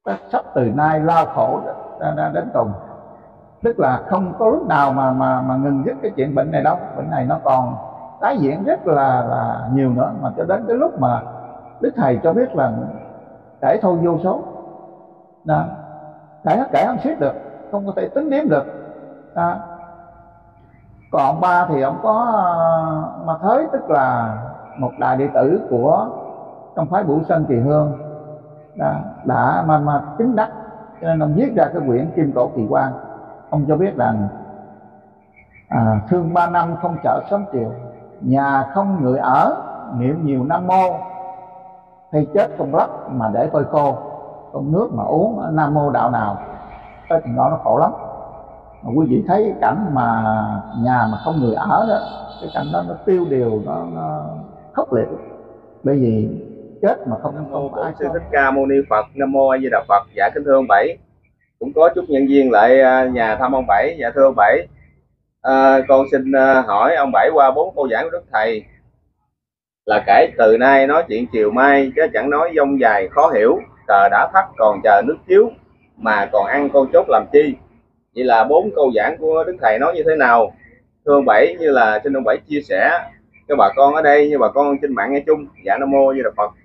sắp từ nay lao khổ đến cùng, tức là không có lúc nào mà ngừng dứt cái chuyện bệnh này đâu. Bệnh này nó còn tái diễn rất là nhiều nữa, mà cho đến cái lúc mà Đức Thầy cho biết là kể thôi vô số đó, kể không xiết được, không có thể tính đếm được đó. Còn ông ba thì ông có Ma Thới, tức là một đại đệ tử của trong phái Bửu Sơn Kỳ Hương đã mà chứng đắc, cho nên ông viết ra cái quyển Kim Cổ Kỳ Quan. Ông cho biết rằng thương 3 năm không chợ sớm chiều, nhà không người ở, niệm nhiều Nam Mô, hay chết không lấp mà để phơi khô, không nước mà uống Nam Mô đạo nào. Tới chừng đó nó khổ lắm. Mà quý vị thấy cái cảnh mà nhà mà không người ở đó, cái cảnh đó nó tiêu điều, nó khốc liệt, bởi vì chết mà Nam mô Bổn Sư Thích Ca Mâu Ni Phật. Nam mô A Di Đà Phật. Dạ kính thưa ông Bảy, cũng có chút nhân viên lại nhà thăm ông Bảy. Dạ thưa ông Bảy, con xin hỏi ông Bảy qua 4 câu giảng của Đức Thầy là kể từ nay nói chuyện chiều mai, chứ chẳng nói dông dài khó hiểu, cờ đã thắt còn chờ nước chiếu, mà còn ăn con chốt làm chi. Vậy là 4 câu giảng của Đức Thầy nói như thế nào? Thưa ông Bảy, như là xin ông Bảy chia sẻ cho bà con ở đây, như bà con trên mạng nghe chung. Dạ Nam mô A Di Đà Phật.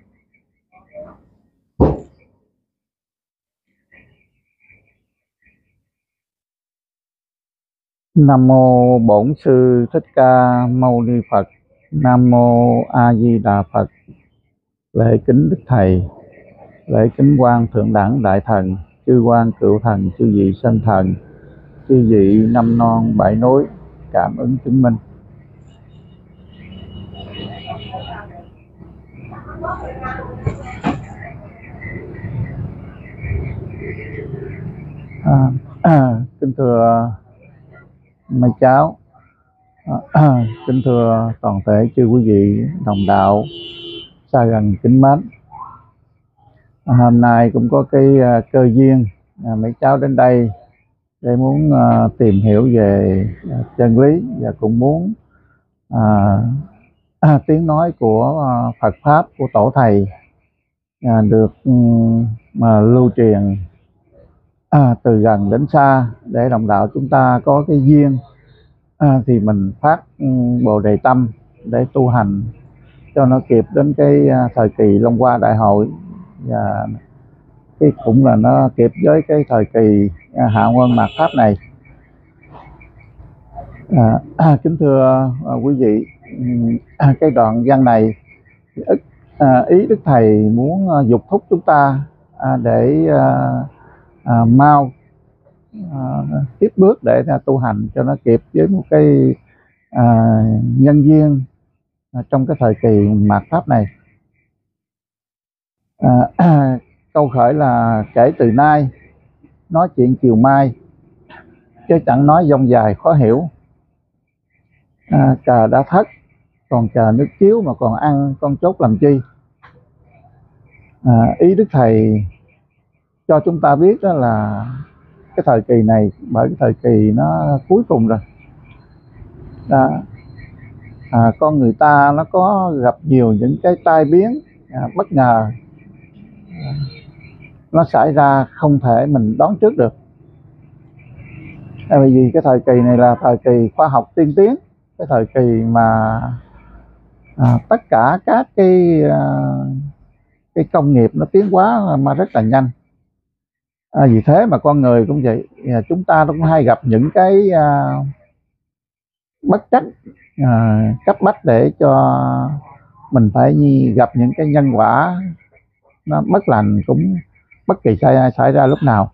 Nam mô Bổn Sư Thích Ca Mâu Ni Phật. Nam mô A Di Đà Phật. Lễ kính Đức Thầy, lễ kính quan thượng đẳng đại thần, chư quan cựu thần, chư vị sơn thần, chư vị năm non bảy núi, cảm ứng chứng minh. Kính thưa mấy cháu, kính thưa toàn thể chư quý vị đồng đạo xa gần kính mến. Hôm nay cũng có cái cơ duyên mấy cháu đến đây để muốn tìm hiểu về chân lý, và cũng muốn tiếng nói của Phật Pháp của Tổ Thầy được mà lưu truyền từ gần đến xa, để đồng đạo chúng ta có cái duyên thì mình phát Bồ Đề tâm để tu hành cho nó kịp đến cái thời kỳ Long Hoa Đại Hội, và cái cũng là nó kịp với cái thời kỳ Hạ Nguyên Mạt Pháp này. Kính thưa quý vị, cái đoạn văn này ý Đức Thầy muốn dục thúc chúng ta để mau tiếp bước để tu hành cho nó kịp với một cái nhân duyên trong cái thời kỳ mạt Pháp này. Câu khởi là kể từ nay nói chuyện chiều mai, chứ chẳng nói dông dài khó hiểu. Cờ đã thất còn chờ nước chiếu, mà còn ăn con chốt làm chi. Ý Đức Thầy cho chúng ta biết đó là cái thời kỳ này, bởi cái thời kỳ nó cuối cùng rồi con người ta nó có gặp nhiều những cái tai biến bất ngờ, nó xảy ra không thể mình đoán trước được. Bởi vì cái thời kỳ này là thời kỳ khoa học tiên tiến, cái thời kỳ mà tất cả các cái công nghiệp nó tiến hóa mà rất là nhanh. Vì thế mà con người cũng vậy, chúng ta cũng hay gặp những cái bất trắc cấp bách để cho mình phải gặp những cái nhân quả nó bất lành, cũng bất kỳ xảy ra lúc nào.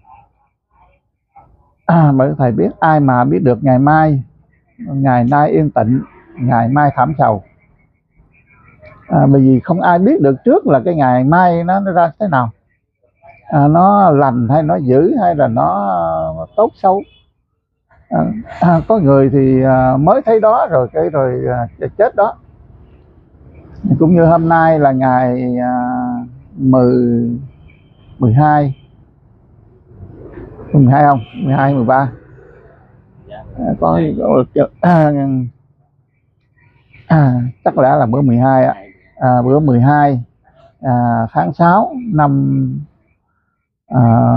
Bởi Thầy biết ai mà biết được ngày mai, ngày nay yên tĩnh, ngày mai thảm sầu. Bởi vì không ai biết được trước là cái ngày mai nó ra thế nào, nó lành hay nó dữ, hay là nó tốt xấu. Có người thì mới thấy đó rồi chết đó. Cũng như hôm nay là ngày 12 không? 12, 13. Chắc lẽ là bữa 12 bữa 12 tháng 6 năm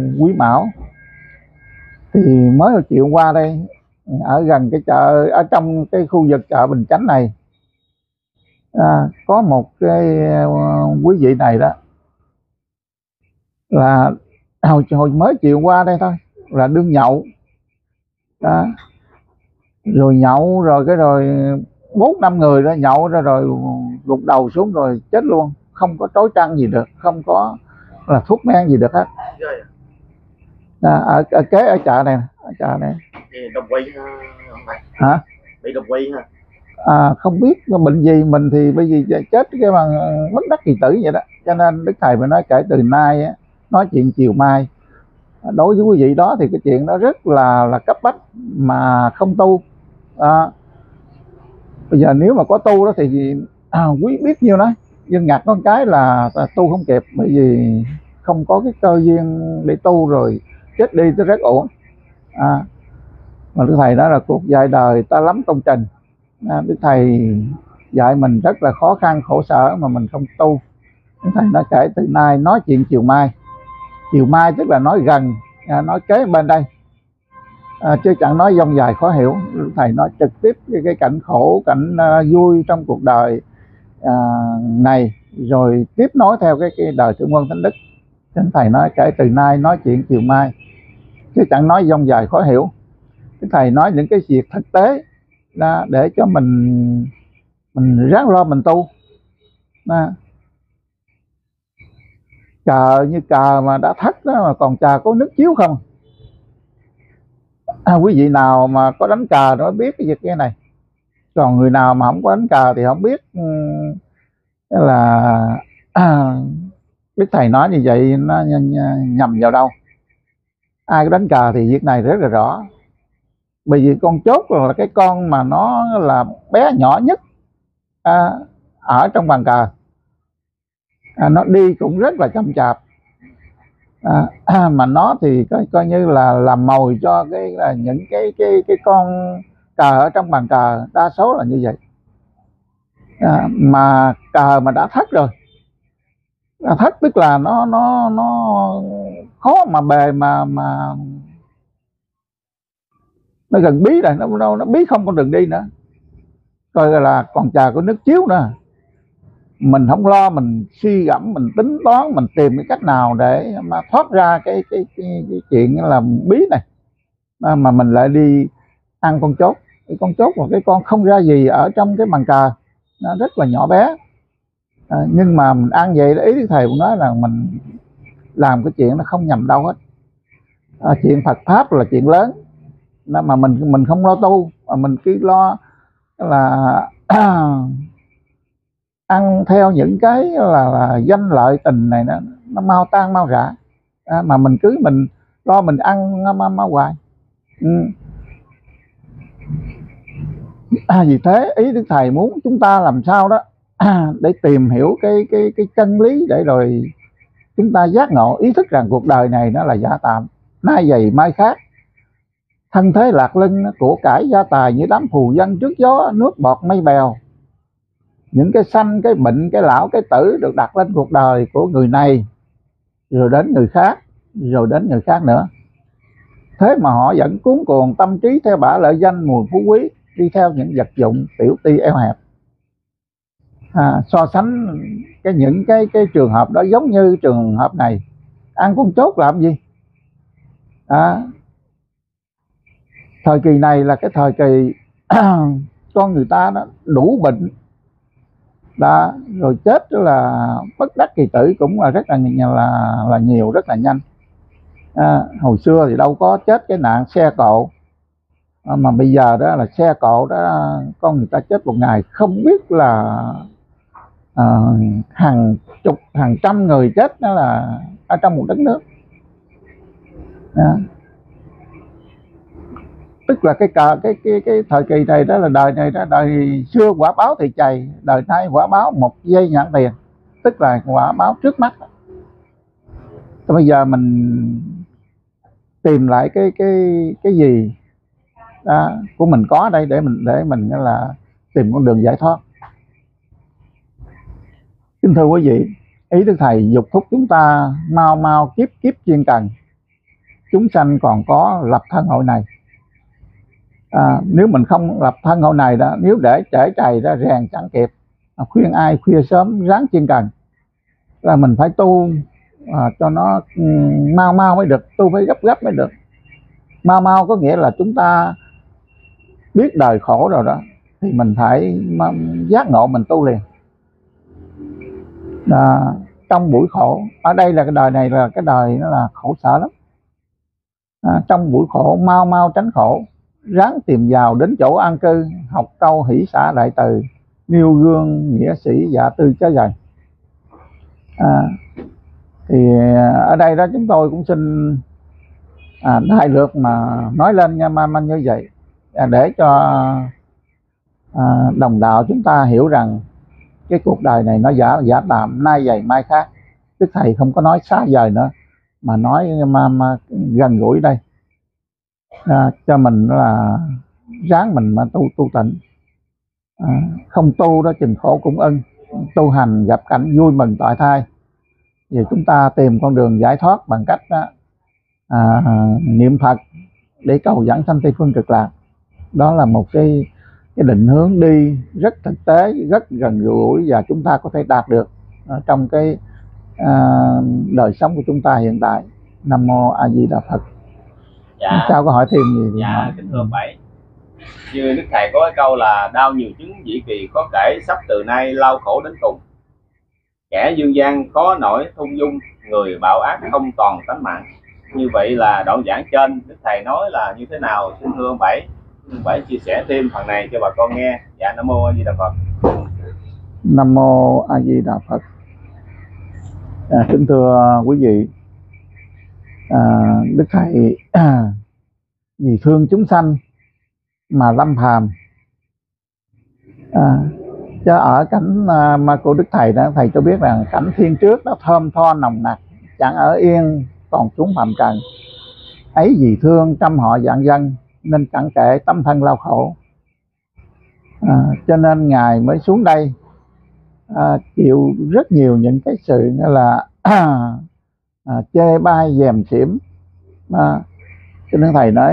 Quý Mão. Thì mới chiều qua đây, ở gần cái chợ, ở trong cái khu vực chợ Bình Chánh này, có một cái quý vị này đó là hồi mới chiều qua đây thôi là đương nhậu đó, rồi nhậu rồi cái rồi 4-5 người đó nhậu ra rồi gục đầu xuống rồi chết luôn, không có trói trăng gì được, không có là thuốc men gì được hết. Ở kế ở chợ này, ở chợ này. Đột quỵ hả? Bị đột quỵ hả? Không biết bệnh gì, mình thì bây giờ chết cái bằng bất đắc kỳ tử vậy đó, cho nên Đức Thầy mới nói kể từ nay á, nói chuyện chiều mai. Đối với quý vị đó thì cái chuyện đó rất là cấp bách mà không tu. Bây giờ nếu mà có tu đó thì quý biết nhiêu đó, nhưng ngặt con cái là tu không kịp, bởi vì không có cái cơ duyên để tu rồi chết đi tới rất ổn. Mà Đức Thầy nói là cuộc dạy đời ta lắm công trình. Đức Thầy dạy mình rất là khó khăn khổ sở mà mình không tu. Đức Thầy nói kể từ nay nói chuyện chiều mai. Chiều mai tức là nói gần, nói kế bên đây, chứ chẳng nói dông dài khó hiểu. Đức Thầy nói trực tiếp cái cảnh khổ, cảnh vui trong cuộc đời này, rồi tiếp nối theo cái đời Thượng Quân Thánh Đức. Đức Thầy nói kể từ nay nói chuyện chiều mai, chứ chẳng nói dông dài khó hiểu. Đức Thầy nói những cái việc thực tế để cho mình ráng lo mình tu. Cờ như cờ mà đã thắt đó mà còn chờ có nước chiếu không. Quý vị nào mà có đánh cờ nó biết cái việc cái này, còn người nào mà không có đánh cờ thì không biết. Là Đức Thầy nói như vậy nó nhầm vào đâu. Ai có đánh cờ thì việc này rất là rõ. Bởi vì con chốt là cái con mà nó là bé nhỏ nhất ở trong bàn cờ, nó đi cũng rất là chậm chạp, mà nó thì coi như là làm mồi cho những cái con cờ ở trong bàn cờ, đa số là như vậy. Mà cờ mà đã thất rồi, thất tức là nó khó mà bề mà nó gần bí rồi, nó bí không con đường đi nữa, coi là còn chờ có nước chiếu nữa. Mình không lo, mình suy gẫm, mình tính toán, mình tìm cái cách nào để mà thoát ra cái chuyện là bí này, mà mình lại đi ăn con chốt. Cái con chốt là cái con không ra gì ở trong cái bàn cờ, nó rất là nhỏ bé. Nhưng mà mình ăn vậy đó, ý Đức Thầy cũng nói là mình làm cái chuyện nó không nhầm đâu hết. Chuyện Phật pháp là chuyện lớn, mà mình không lo tu, mà mình cứ lo là ăn theo những cái là danh lợi tình này, nó mau tan mau rã, mà mình cứ mình lo mình ăn mau hoài. Vì thế ý Đức Thầy muốn chúng ta làm sao đó để tìm hiểu cái chân lý, để rồi chúng ta giác ngộ ý thức rằng cuộc đời này nó là giả tạm, nay dày mai khác, thân thế lạc lưng, của cải gia tài như đám phù dân trước gió, nước bọt mây bèo. Những cái sanh, cái bệnh, cái lão, cái tử được đặt lên cuộc đời của người này, rồi đến người khác, rồi đến người khác nữa. Thế mà họ vẫn cuốn cuồng tâm trí theo bả lợi danh mùi phú quý, đi theo những vật dụng tiểu ti eo hẹp. So sánh những cái trường hợp đó giống như trường hợp này, ăn con chốt làm gì? Thời kỳ này là cái thời kỳ con người ta đó đủ bệnh đó, rồi chết là bất đắc kỳ tử cũng là rất là nhiều, rất là nhanh. Hồi xưa thì đâu có chết cái nạn xe cộ, mà bây giờ đó là xe cộ đó, con người ta chết một ngày không biết là hàng chục hàng trăm người chết, đó là ở trong một đất nước. Tức là cái thời kỳ này đó là đời này đó, đời xưa quả báo thì chày, đời nay quả báo một giây nhãn tiền, tức là quả báo trước mắt. Thì bây giờ mình tìm lại cái gì của mình có đây để mình là tìm con đường giải thoát. Kính thưa quý vị, ý Đức Thầy dục thúc chúng ta mau kiếp chuyên cần, chúng sanh còn có lập thân hội này. Nếu mình không lập thân hội này đó, nếu để trễ trầy ra rèn chẳng kịp. Khuyên ai khuya sớm ráng chiên cần, là mình phải tu cho nó mau mau mới được, tu phải gấp gấp mới được. Mau mau có nghĩa là chúng ta biết đời khổ rồi đó, thì mình phải giác ngộ mình tu liền. Trong buổi khổ, ở đây là cái đời này là cái đời nó là khổ sở lắm. Trong buổi khổ mau mau tránh khổ, ráng tìm vào đến chỗ an cư, học câu hỷ xả đại từ, nêu gương nghĩa sĩ dạ tư chớ dần. Thì ở đây đó chúng tôi cũng xin đại lược mà nói lên nha như vậy, để cho đồng đạo chúng ta hiểu rằng cái cuộc đời này nó giả tạm, nay vậy mai khác. Đức thầy không có nói xa vời nữa, mà nói mà gần gũi đây, cho mình là ráng mình mà tu tịnh. Không tu đó chừng khổ cũng ưng, tu hành gặp cảnh vui mừng tội thai. Vì chúng ta tìm con đường giải thoát bằng cách niệm Phật để cầu dẫn sanh Tây phương cực lạc. Đó là một cái định hướng đi rất thực tế, rất gần gũi, và chúng ta có thể đạt được trong cái đời sống của chúng ta hiện tại. Nam mô A Di Đà Phật. Dạ. Sao có hỏi thêm gì? Dạ, kính thưa ông Bảy, như Đức Thầy có cái câu là đau nhiều chứng dĩ kỳ khó kể, sắp từ nay lao khổ đến cùng. Kẻ dương gian khó nổi thung dung, người bạo ác không toàn tánh mạng. Như vậy là đoạn giảng trên Đức Thầy nói là như thế nào? Xin thưa ông Bảy, ông Bảy chia sẻ thêm phần này cho bà con nghe. Dạ, Nam mô A Di Đà Phật. Nam mô A Di Đà Phật. Kính thưa quý vị, Đức Thầy vì thương chúng sanh mà lâm phàm. Chứ ở cảnh mà của Đức Thầy đó, Thầy cho biết rằng cảnh thiên trước nó thơm tho nồng nặc, chẳng ở yên còn xuống phàm trần. Ấy vì thương trăm họ vạn dân, nên chẳng kể tâm thân lao khổ. Cho nên Ngài mới xuống đây chịu rất nhiều những cái sự như là chê bai dèm xỉm. Cho nên Thầy nói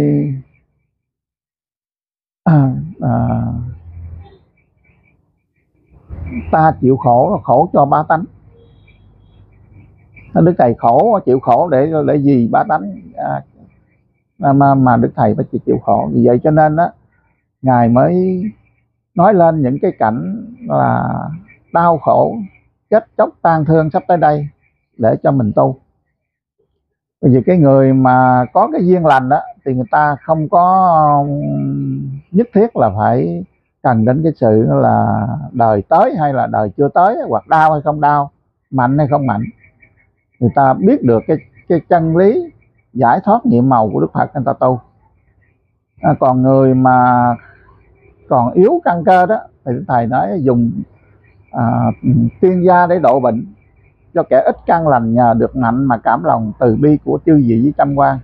ta chịu khổ là khổ cho ba tánh. Đức Thầy khổ, chịu khổ để gì ba tánh, mà Đức Thầy phải chịu khổ. Vì vậy cho nên đó, Ngài mới nói lên những cái cảnh là đau khổ, chết chóc tan thương sắp tới đây để cho mình tu. Bởi vì cái người mà có cái duyên lành đó thì người ta không có nhất thiết là phải cần đến cái sự là đời tới hay là đời chưa tới, hoặc đau hay không đau, mạnh hay không mạnh. Người ta biết được cái chân lý giải thoát nhiệm màu của Đức Phật, người ta tu. Còn người mà còn yếu căn cơ đó thì Thầy nói dùng tiên gia để độ bệnh cho kẻ ít căn lành, nhờ được mạnh mà cảm lòng từ bi của chư vị với trăm quan.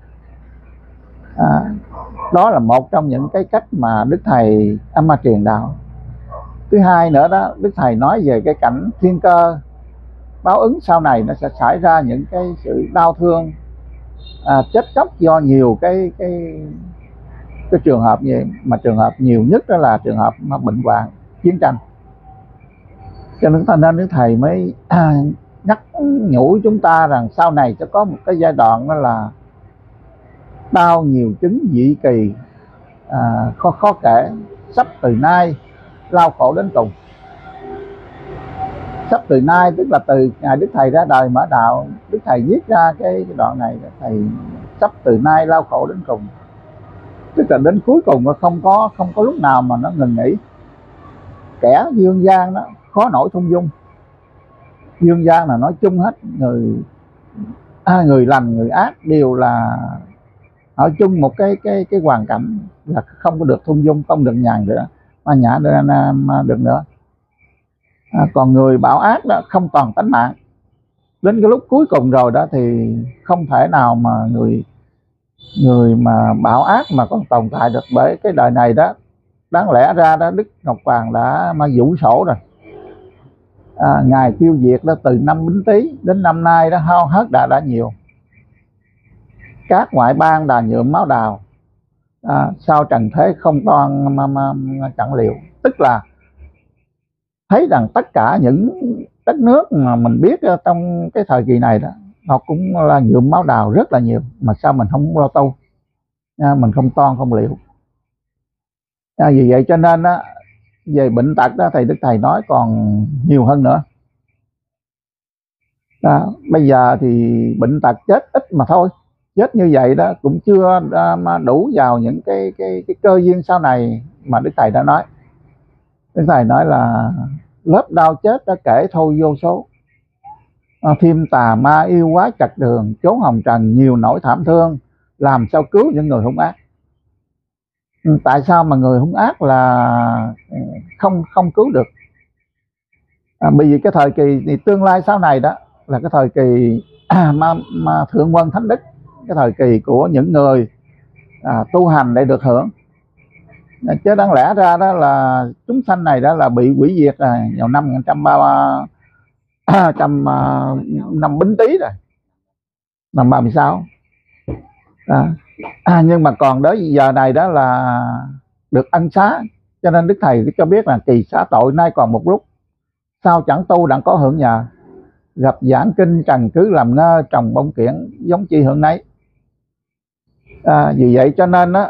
Đó là một trong những cái cách mà Đức Thầy mà truyền đạo. Thứ hai nữa đó, Đức Thầy nói về cái cảnh thiên cơ báo ứng sau này, nó sẽ xảy ra những cái sự đau thương, chết chóc do nhiều cái trường hợp như vậy. Mà trường hợp nhiều nhất đó là trường hợp mà bệnh hoạn, chiến tranh. Cho nên Đức Thầy mới nhắc nhủ chúng ta rằng sau này sẽ có một cái giai đoạn đó là đau nhiều chứng dị kỳ, khó kể, sắp từ nay lao khổ đến cùng. Sắp từ nay tức là từ ngày Đức Thầy ra đời mở đạo, Đức Thầy viết ra cái đoạn này, Thầy sắp từ nay lao khổ đến cùng, tức là đến cuối cùng nó không có lúc nào mà nó ngừng nghỉ. Kẻ dương gian đó khó nổi thung dung. Dương gian là nói chung hết, người lành người ác đều là ở chung một cái hoàn cảnh là không có được thung dung, không được nhàn nữa, mà nhã được nữa. Còn người bạo ác đó không toàn tánh mạng. Đến cái lúc cuối cùng rồi đó thì không thể nào mà người mà bạo ác mà còn tồn tại được. Bởi cái đời này đó, đáng lẽ ra đó Đức Ngọc Hoàng đã mà vũ sổ rồi. Ngài tiêu diệt đó từ năm Bính Tý đến năm nay đó, hao hết đã nhiều. các ngoại bang đà nhuộm máu đào, sao trần thế không toan chẳng liệu. Tức là thấy rằng tất cả những đất nước mà mình biết trong cái thời kỳ này đó, nó cũng là nhuộm máu đào rất là nhiều, mà sao mình không lo tu, mình không toan không liệu. Vì vậy cho nên á, về bệnh tật đó thì Đức Thầy nói còn nhiều hơn nữa. Bây giờ thì bệnh tật chết ít mà thôi, chết như vậy đó cũng chưa mà đủ vào những cái cơ duyên sau này mà Đức Thầy đã nói. Đức Thầy nói là lớp đau chết đã kể thôi vô số, thêm tà ma yêu quá chặt đường, chốn hồng trần nhiều nỗi thảm thương, làm sao cứu những người hung ác. Tại sao mà người hung ác là không cứu được? Bởi vì cái thời kỳ thì tương lai sau này đó là cái thời kỳ mà thượng quân thánh đức, cái thời kỳ của những người tu hành để được hưởng. Chứ đáng lẽ ra đó là chúng sanh này đó là bị hủy diệt vào năm 130 năm Bính Tý rồi, năm 36. Nhưng mà còn tới giờ này đó là được ân xá, cho nên Đức Thầy cho biết là kỳ xá tội nay còn một lúc, sao chẳng tu đặng có hưởng nhờ, gặp giảng kinh trần cứ làm ngơ, trồng bông kiển giống chi hưởng nấy. Vì vậy cho nên đó,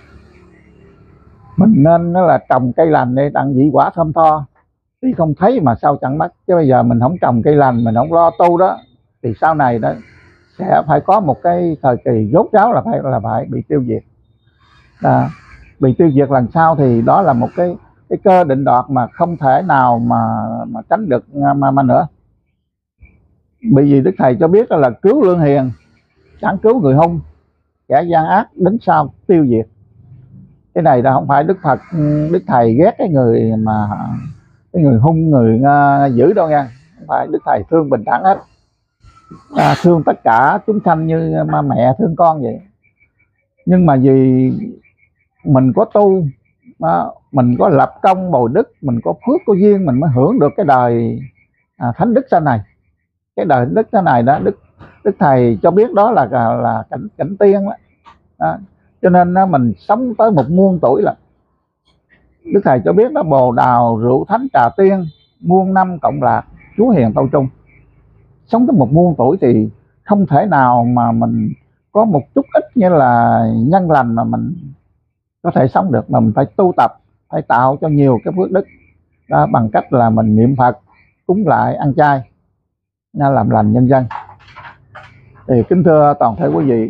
mình nên là trồng cây lành để đặng vị quả thơm tho, thì không thấy mà sao chẳng mất. Chứ bây giờ mình không trồng cây lành, mình không lo tu đó, thì sau này đó sẽ phải có một cái thời kỳ rốt ráo là phải bị tiêu diệt. Bị tiêu diệt lần sau thì đó là một cái cơ định đoạt mà không thể nào mà tránh được mà nữa. Bởi vì Đức Thầy cho biết là cứu lương hiền, chẳng cứu người hung, kẻ gian ác đến sau tiêu diệt. Cái này là không phải Đức Thầy ghét cái người hung, người dữ đâu nha. Không phải, Đức Thầy thương bình đẳng hết, thương tất cả chúng sanh như mẹ thương con vậy. Nhưng mà vì mình có tu, mình có lập công bồi đức, mình có phước có duyên, mình mới hưởng được cái đời thánh đức sau này. Cái đời thánh đức sau này đó, Đức Thầy cho biết đó là cảnh tiên đó. Cho nên mình sống tới 1.000.000 tuổi là Đức Thầy cho biết đó, bồ đào rượu thánh trà tiên, muôn năm cộng lạc Chúa hiền tâu trung. Sống tới 1.000.000 tuổi thì không thể nào mà mình có một chút ít như là nhân lành mà mình có thể sống được, mà mình phải tu tập, phải tạo cho nhiều cái phước đức đó, bằng cách là mình niệm Phật, cúng lại, ăn chay, làm lành nhân dân. Thì kính thưa toàn thể quý vị,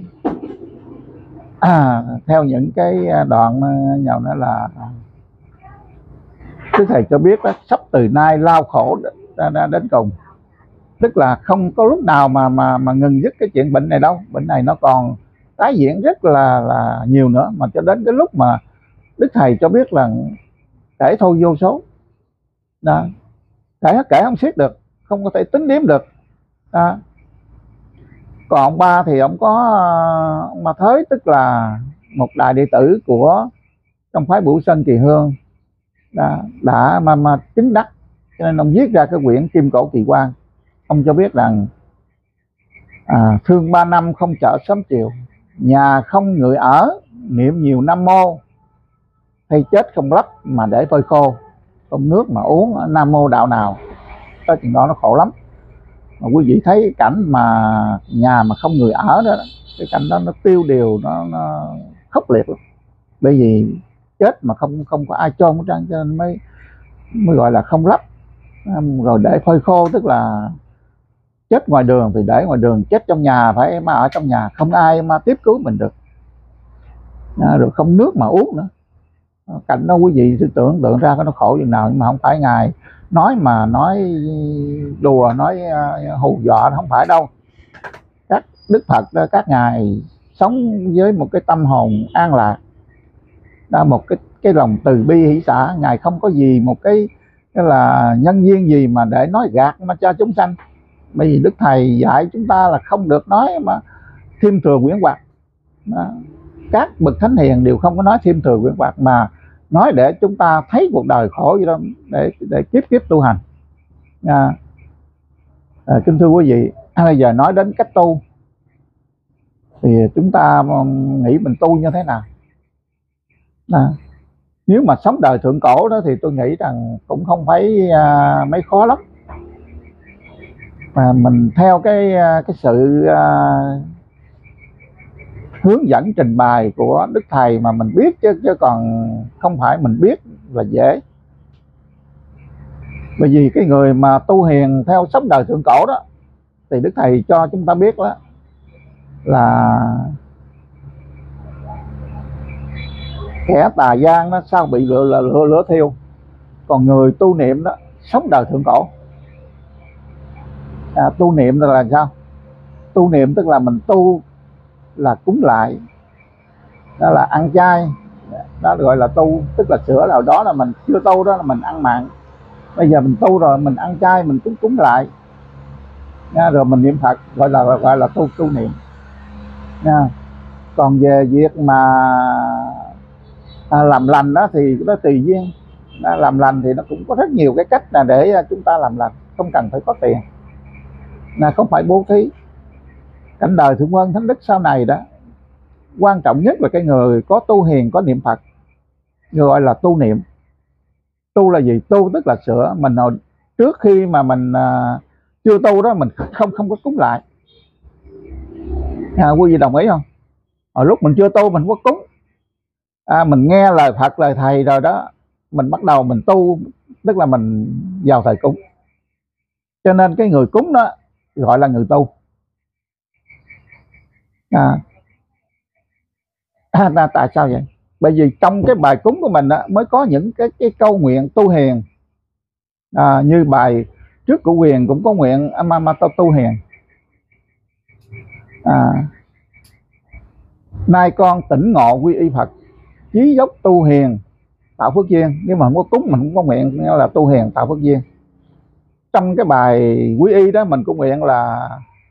theo những cái đoạn nhào nữa là Đức Thầy cho biết đó, sắp từ nay lao khổ đến cùng. Tức là không có lúc nào mà ngừng dứt cái chuyện bệnh này đâu. Bệnh này nó còn tái diễn rất là nhiều nữa, mà cho đến cái lúc mà Đức Thầy cho biết là kể thôi vô số đó, kể không xiết được, không có thể tính đếm được đó. Còn ông ba thì ông ba Thới, tức là một đại đệ tử của trong phái Bửu Sơn Kỳ Hương đã mà chứng đắc, cho nên ông viết ra cái quyển Kim Cổ Kỳ Quan. Ông cho biết rằng thương 3 năm không chợ sớm chiều, nhà không người ở, niệm nhiều Nam Mô, hay chết không lấp mà để phơi khô, không nước mà uống Nam Mô đạo nào. Tới chuyện đó nó khổ lắm. Mà quý vị thấy cái cảnh mà nhà mà không người ở đó, cái cảnh đó nó tiêu điều, nó khốc liệt lắm. Bởi vì chết mà không có ai chôn hết trơn, cho nên mới gọi là không lấp. Rồi để phơi khô, tức là chết ngoài đường thì để ngoài đường, chết trong nhà phải mà ở trong nhà, không ai mà tiếp cứu mình được. Rồi không nước mà uống nữa. Cảnh đó quý vị cứ tưởng tượng ra nó khổ như nào. Nhưng mà không phải Ngài nói đùa, nói hù dọa, không phải đâu. Các Đức Phật đó, các Ngài sống với một cái tâm hồn an lạc, một cái lòng từ bi hỷ xả. Ngài không có gì một cái là nhân duyên gì mà để nói gạt mà cho chúng sanh. Bởi vì Đức Thầy dạy chúng ta là không được nói mà thêm thừa quyển hoặc. Các bậc thánh hiền đều không có nói thêm thừa quyển hoặc, mà nói để chúng ta thấy cuộc đời khổ vậy đó, để kiếp tu hành. Kính thưa quý vị, bây giờ nói đến cách tu thì chúng ta nghĩ mình tu như thế nào. Nếu mà sống đời thượng cổ đó thì tôi nghĩ rằng cũng không phải mấy khó lắm, mà mình theo cái sự hướng dẫn trình bày của Đức Thầy mà mình biết, chứ còn không phải mình biết là dễ. Bởi vì cái người mà tu hiền theo sống đời thượng cổ đó thì Đức Thầy cho chúng ta biết đó là kẻ tà gian đó sao bị lửa thiêu, còn người tu niệm đó sống đời thượng cổ. Tu niệm là sao? Tu niệm tức là mình tu là cúng lại, đó là ăn chay, đó gọi là tu, tức là sửa nào đó là mình chưa tu đó là mình ăn mặn, bây giờ mình tu rồi mình ăn chay, mình cúng lại nha, rồi mình niệm Phật, gọi là tu niệm nha. Còn về việc mà làm lành đó thì nó tùy duyên. Làm lành thì nó cũng có rất nhiều cái cách là để chúng ta làm lành, không cần phải có tiền, không phải bố thí. Cảnh đời Thượng Quân Thánh Đức sau này đó, quan trọng nhất là cái người có tu hiền, có niệm Phật, gọi là tu niệm. Tu là gì? Tu tức là sửa. Mình hồi trước khi mà mình chưa tu đó, mình không có cúng lại. Quý vị đồng ý không? Hồi lúc mình chưa tu mình không có cúng, mình nghe lời Phật, lời Thầy rồi đó, mình bắt đầu mình tu, tức là mình vào thời cúng. Cho nên cái người cúng đó gọi là người tu. Tại sao vậy? Bởi vì trong cái bài cúng của mình mới có những cái câu nguyện tu hiền. Như bài trước của Quyền cũng có nguyện mà tu hiền. Nay con tỉnh ngộ quy y Phật, chí dốc tu hiền tạo phước duyên. Nếu mà không có cúng mình không có nguyện là tu hiền tạo phước duyên. Trong cái bài quy y đó mình cũng nguyện là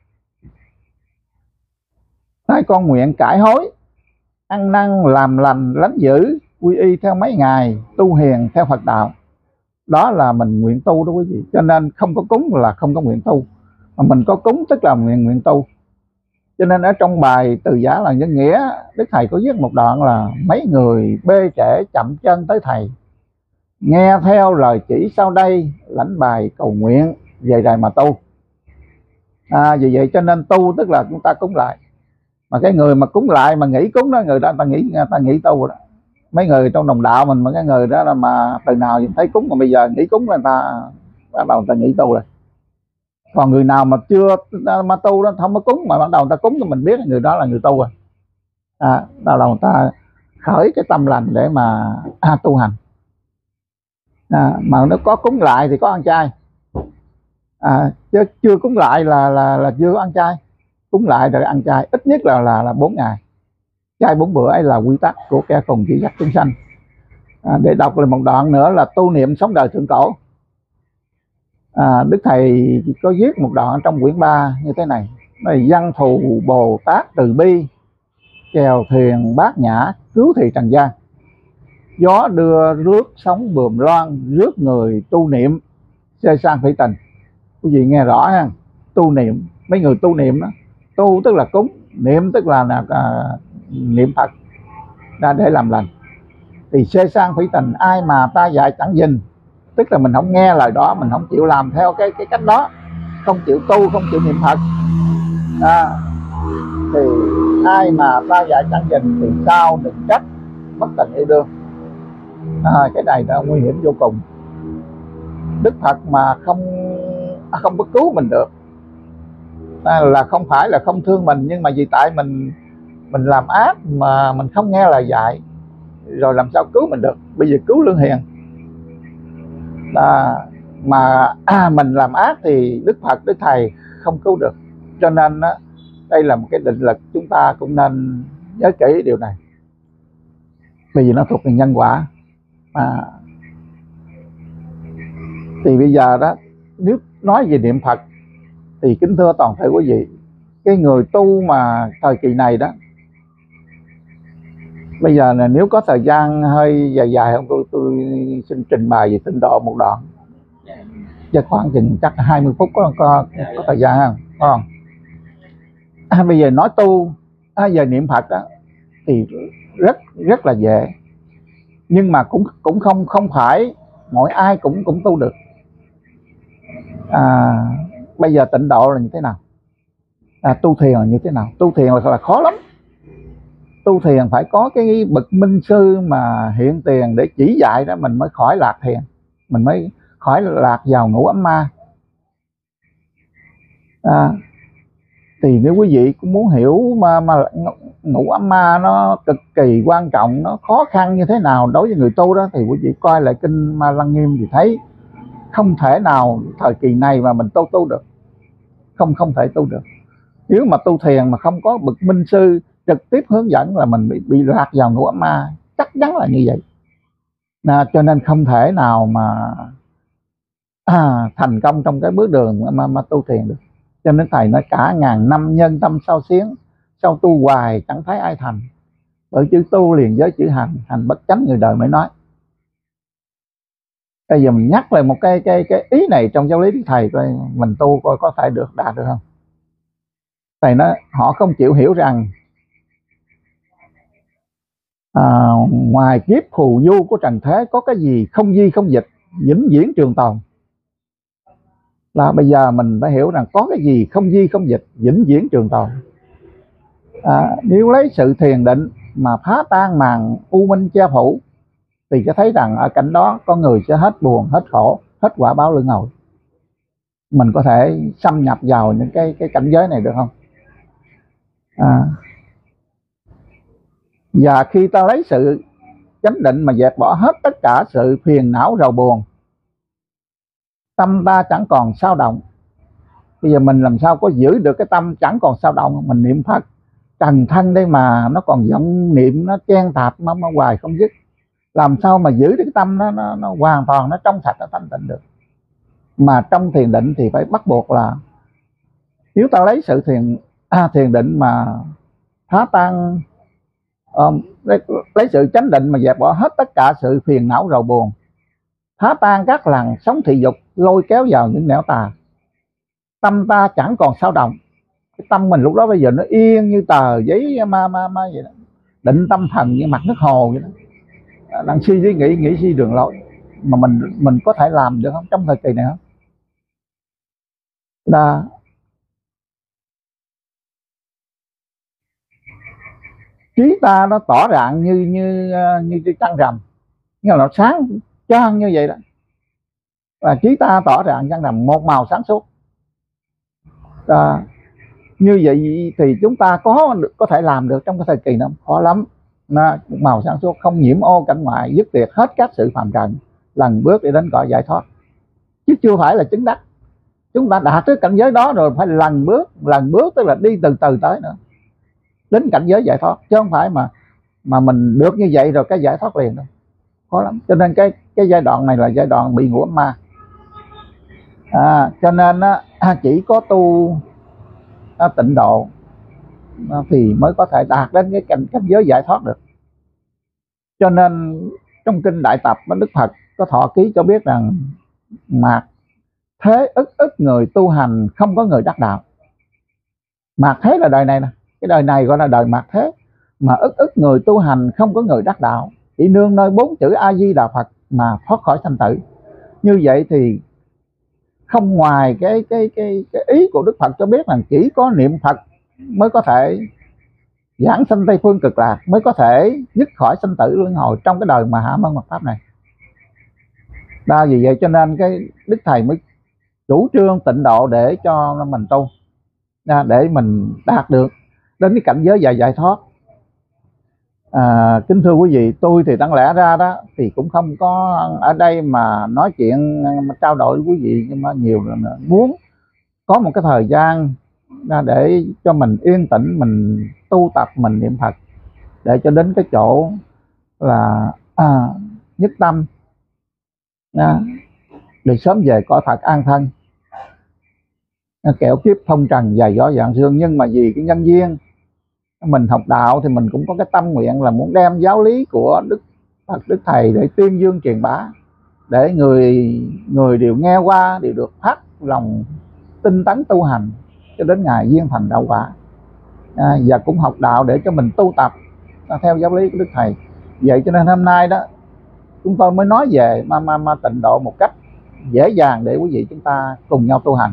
nay con nguyện cải hối, ăn năn làm lành lánh dữ, quy y theo mấy ngày, tu hiền theo Phật đạo. Đó là mình nguyện tu đó quý vị. Cho nên không có cúng là không có nguyện tu, mà mình có cúng tức là nguyện tu. Cho nên ở trong bài Từ Giả là Nhân Nghĩa, Đức Thầy có viết một đoạn là mấy người bê trễ chậm chân tới Thầy, nghe theo lời chỉ sau đây, lãnh bài cầu nguyện, về đời mà tu. Vì vậy cho nên tu tức là chúng ta cúng lại. Mà cái người mà cúng lại mà nghĩ cúng đó, người ta nghĩ tu đó. Mấy người trong đồng đạo mình mà cái người đó là mà từ nào thấy cúng mà bây giờ nghĩ cúng là người ta bắt đầu người ta nghĩ tu rồi. Còn người nào mà chưa mà tu đó không có cúng mà bắt đầu người ta cúng thì mình biết người đó là người tu rồi. Đó là người ta khởi cái tâm lành để mà tu hành. Mà nó có cúng lại thì có ăn chay, chứ chưa cúng lại là chưa có ăn chay. Cúng lại rồi ăn chay ít nhất là 4 ngày, chay 4 bữa ấy là quy tắc của kẻ cùng chỉ dắt chúng sanh. Để đọc lại một đoạn nữa là tu niệm sống đời thượng cổ. Đức Thầy có viết một đoạn trong quyển 3 như thế này: văn thù Bồ Tát từ bi, chèo thuyền bát nhã, cứu thị trần gian, gió đưa rước sóng bườm loan, rước người tu niệm, xê sang thủy tình. Quý vị nghe rõ ha? Tu niệm, mấy người tu niệm đó, tu tức là cúng, niệm tức là niệm Phật ra để làm lành. Thì xê sang thủy tình, ai mà ta dạy chẳng dình, tức là mình không nghe lời đó, mình không chịu làm theo cái cách đó, không chịu tu, không chịu niệm Phật, thì ai mà ta dạy chẳng dình thì sao đừng trách bất tình yêu đương. Cái này là nguy hiểm vô cùng. Đức Phật mà không có cứu mình được, là không phải là không thương mình, nhưng mà vì tại mình làm ác mà mình không nghe lời dạy, rồi làm sao cứu mình được. Bây giờ cứu lương hiền mà mình làm ác thì Đức Phật, Đức Thầy không cứu được. Cho nên đây là một cái định lực chúng ta cũng nên nhớ kỹ điều này, bởi vì nó thuộc về nhân quả. Thì bây giờ đó, nếu nói về niệm Phật thì kính thưa toàn thể quý vị, cái người tu mà thời kỳ này đó, bây giờ là nếu có thời gian hơi dài không, tôi xin trình bày về tịnh độ một đoạn, chắc khoảng chừng chắc 20 phút có thời gian không? Bây giờ nói tu về niệm Phật đó thì rất là dễ, nhưng mà cũng không phải mỗi ai cũng tu được. Bây giờ tịnh độ là như thế nào, tu thiền là như thế nào? Tu thiền là khó lắm. Tu thiền phải có cái bậc minh sư mà hiện tiền để chỉ dạy đó, mình mới khỏi lạc thiền, mình mới khỏi lạc vào ngũ ấm ma. Thì nếu quý vị cũng muốn hiểu mà ngũ ấm ma nó cực kỳ quan trọng, nó khó khăn như thế nào đối với người tu đó, thì quý vị coi lại kinh Ma Lăng Nghiêm thì thấy không thể nào thời kỳ này mà mình tu được, không thể tu được. Nếu mà tu thiền mà không có bậc minh sư trực tiếp hướng dẫn là mình bị lạc vào ngũ ấm ma, chắc chắn là như vậy. Cho nên không thể nào mà thành công trong cái bước đường mà tu thiền được. Cho nên thầy nói cả ngàn năm nhân tâm sao xiến, sao tu hoài chẳng thấy ai thành, bởi chữ tu liền với chữ hành, hành bất chánh người đời mới nói. Bây giờ mình nhắc lại một cái ý này trong giáo lý của thầy, coi mình tu coi có thể đạt được không. Thầy nói họ không chịu hiểu rằng ngoài kiếp phù du của trần thế có cái gì không di không dịch, vĩnh viễn trường tồn. Là bây giờ mình phải hiểu rằng có cái gì không di không dịch, vĩnh viễn trường tồn. Nếu lấy sự thiền định mà phá tan màn u minh che phủ thì sẽ thấy rằng ở cảnh đó con người sẽ hết buồn, hết khổ, hết quả báo luân hồi. Mình có thể xâm nhập vào những cái cảnh giới này được không? Và khi ta lấy sự chánh định mà dẹp bỏ hết tất cả sự phiền não rầu buồn, tâm ta chẳng còn sao động. Bây giờ mình làm sao có giữ được cái tâm chẳng còn sao động? Mình niệm Phật trần thân đây mà nó còn vọng niệm, nó chen tạp mà hoài không dứt. Làm sao mà giữ được cái tâm nó hoàn toàn, nó trong sạch, nó thanh tịnh được? Mà trong thiền định thì phải bắt buộc là nếu ta lấy sự thiền định mà phá tan, lấy sự chánh định mà dẹp bỏ hết tất cả sự phiền não rầu buồn, phá tan các làn sóng thị dục lôi kéo vào những nẻo tà, tâm ta chẳng còn sao động. Cái tâm mình lúc đó bây giờ nó yên như tờ giấy ma vậy đó, định tâm thần như mặt nước hồ vậy đó, đang suy nghĩ suy đường lối. Mà mình có thể làm được không trong thời kỳ này không? Là trí ta nó tỏ rạng như trăng rằm, nhưng mà nó sáng choang như vậy đó. Và trí ta tỏ rạng trăng rằm, một màu sáng suốt. Như vậy thì chúng ta có thể làm được trong cái thời kỳ đó, khó lắm. Một màu sáng suốt, không nhiễm ô cảnh ngoại, dứt tuyệt hết các sự phàm trần, lần bước để đến cõi giải thoát, chứ chưa phải là chứng đắc. Chúng ta đạt tới cảnh giới đó rồi phải lần bước tức là đi từ từ tới nữa, đến cảnh giới giải thoát, chứ không phải mà mình được như vậy rồi cái giải thoát liền đâu, khó lắm. Cho nên cái giai đoạn này là giai đoạn bị ngũ ấm ma. Cho nên chỉ có tu tịnh độ thì mới có thể đạt đến cái cảnh giới giải thoát được. Cho nên trong kinh Đại Tập Đức Phật có thọ ký cho biết rằng mạt thế ức người tu hành không có người đắc đạo. Mạt thế là đời này nè, cái đời này gọi là đời mạt thế, mà ức người tu hành không có người đắc đạo, chỉ nương nơi 4 chữ A Di Đà Phật mà thoát khỏi sanh tử. Như vậy thì không ngoài cái ý của Đức Phật cho biết rằng chỉ có niệm Phật mới có thể giảng sanh Tây Phương Cực Lạc, mới có thể dứt khỏi sanh tử luân hồi trong cái đời mà hạ môn Mạt Pháp này. Vì vậy cho nên cái Đức Thầy mới chủ trương tịnh độ để cho mình tu, để mình đạt được đến cái cảnh giới giải thoát. Kính thưa quý vị, tôi thì đáng lẽ ra đó thì cũng không có ở đây mà nói chuyện mà trao đổi với quý vị, nhưng mà nhiều là muốn có một cái thời gian để cho mình yên tĩnh, mình tu tập, mình niệm Phật, để cho đến cái chỗ là nhất tâm, để sớm về cõi Phật an thân, kẻo kiếp phong trần dài gió vạn dương. Nhưng mà vì cái nhân duyên mình học đạo thì mình cũng có cái tâm nguyện là muốn đem giáo lý của Đức Phật, Đức Thầy để tuyên dương truyền bá, để người đều nghe qua, đều được phát lòng tinh tấn tu hành cho đến ngày duyên thành đạo quả. và cũng học đạo để cho mình tu tập theo giáo lý của Đức Thầy. Vậy cho nên hôm nay đó chúng tôi mới nói về ma tịnh độ một cách dễ dàng để quý vị chúng ta cùng nhau tu hành.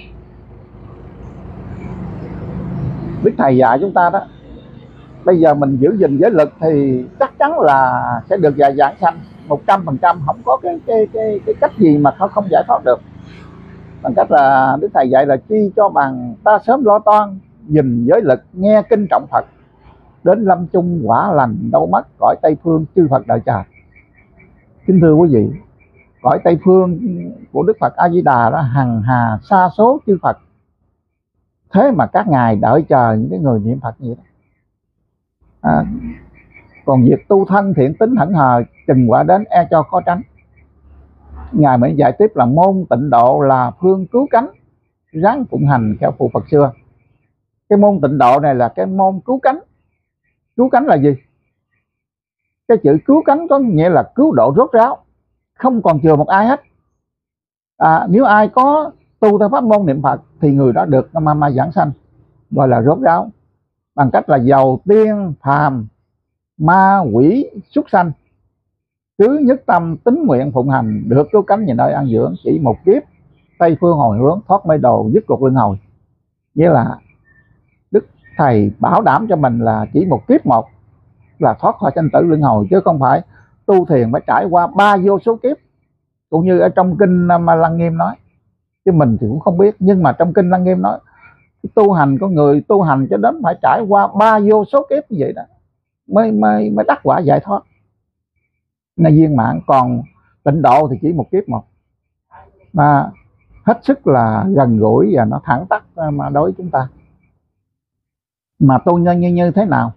Đức Thầy dạy chúng ta đó, bây giờ mình giữ gìn giới lực thì chắc chắn là sẽ được giảng sanh 100%, không có cái cách gì mà không giải thoát được. Bằng cách là Đức Thầy dạy là chi cho bằng ta sớm lo toan, gìn giới lực nghe kinh trọng Phật, đến lâm chung quả lành đâu mất, cõi Tây Phương chư Phật đợi chờ. Kính thưa quý vị, cõi Tây Phương của Đức Phật A Di Đà đó hằng hà sa số chư Phật, thế mà các ngài đợi chờ những cái người niệm Phật như vậy đó. Còn việc tu thân thiện tính hẳn hờ, chừng quả đến e cho khó tránh. Ngài mới dạy tiếp là môn tịnh độ là phương cứu cánh, ráng phụng hành theo phụ Phật xưa. Cái môn tịnh độ này là cái môn cứu cánh. Cứu cánh là gì? Cái chữ cứu cánh có nghĩa là cứu độ rốt ráo, không còn chừa một ai hết. Nếu ai có tu theo pháp môn niệm Phật thì người đó được ma giảng sanh, gọi là rốt ráo. Bằng cách là dầu tiên phàm ma quỷ súc sanh, cứ nhất tâm tín nguyện phụng hành, được cứu cánh về nơi an dưỡng, chỉ một kiếp Tây Phương hồi hướng, thoát mê đồ, dứt cuộc luân hồi. Nghĩa là Đức Thầy bảo đảm cho mình là chỉ một kiếp một là thoát khỏi sanh tử luân hồi, chứ không phải tu thiền phải trải qua 3 vô số kiếp, cũng như ở trong kinh mà Lăng Nghiêm nói. Chứ mình thì cũng không biết, nhưng mà trong kinh Lăng Nghiêm nói tu hành, có người tu hành cho đến phải trải qua 3 vô số kiếp như vậy đó mới đắc quả giải thoát là viên mãn. Còn tịnh độ thì chỉ một kiếp một, mà hết sức là gần gũi và nó thẳng tắc mà đối với chúng ta. Mà tu nhân như thế nào?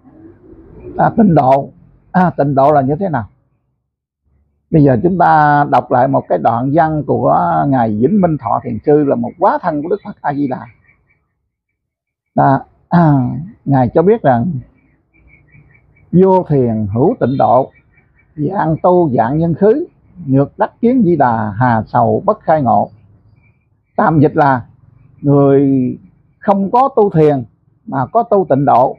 Tịnh độ là như thế nào? Bây giờ chúng ta đọc lại một cái đoạn văn của ngài Vĩnh Minh Thọ Thiền Sư, là một quá thân của Đức Phật A Di Đà. Ngài cho biết rằng vô thiền hữu tịnh độ, dạng tu dạng nhân khứ, nhược đắc kiến Di Đà, hà sầu bất khai ngộ. Tạm dịch là người không có tu thiền mà có tu tịnh độ.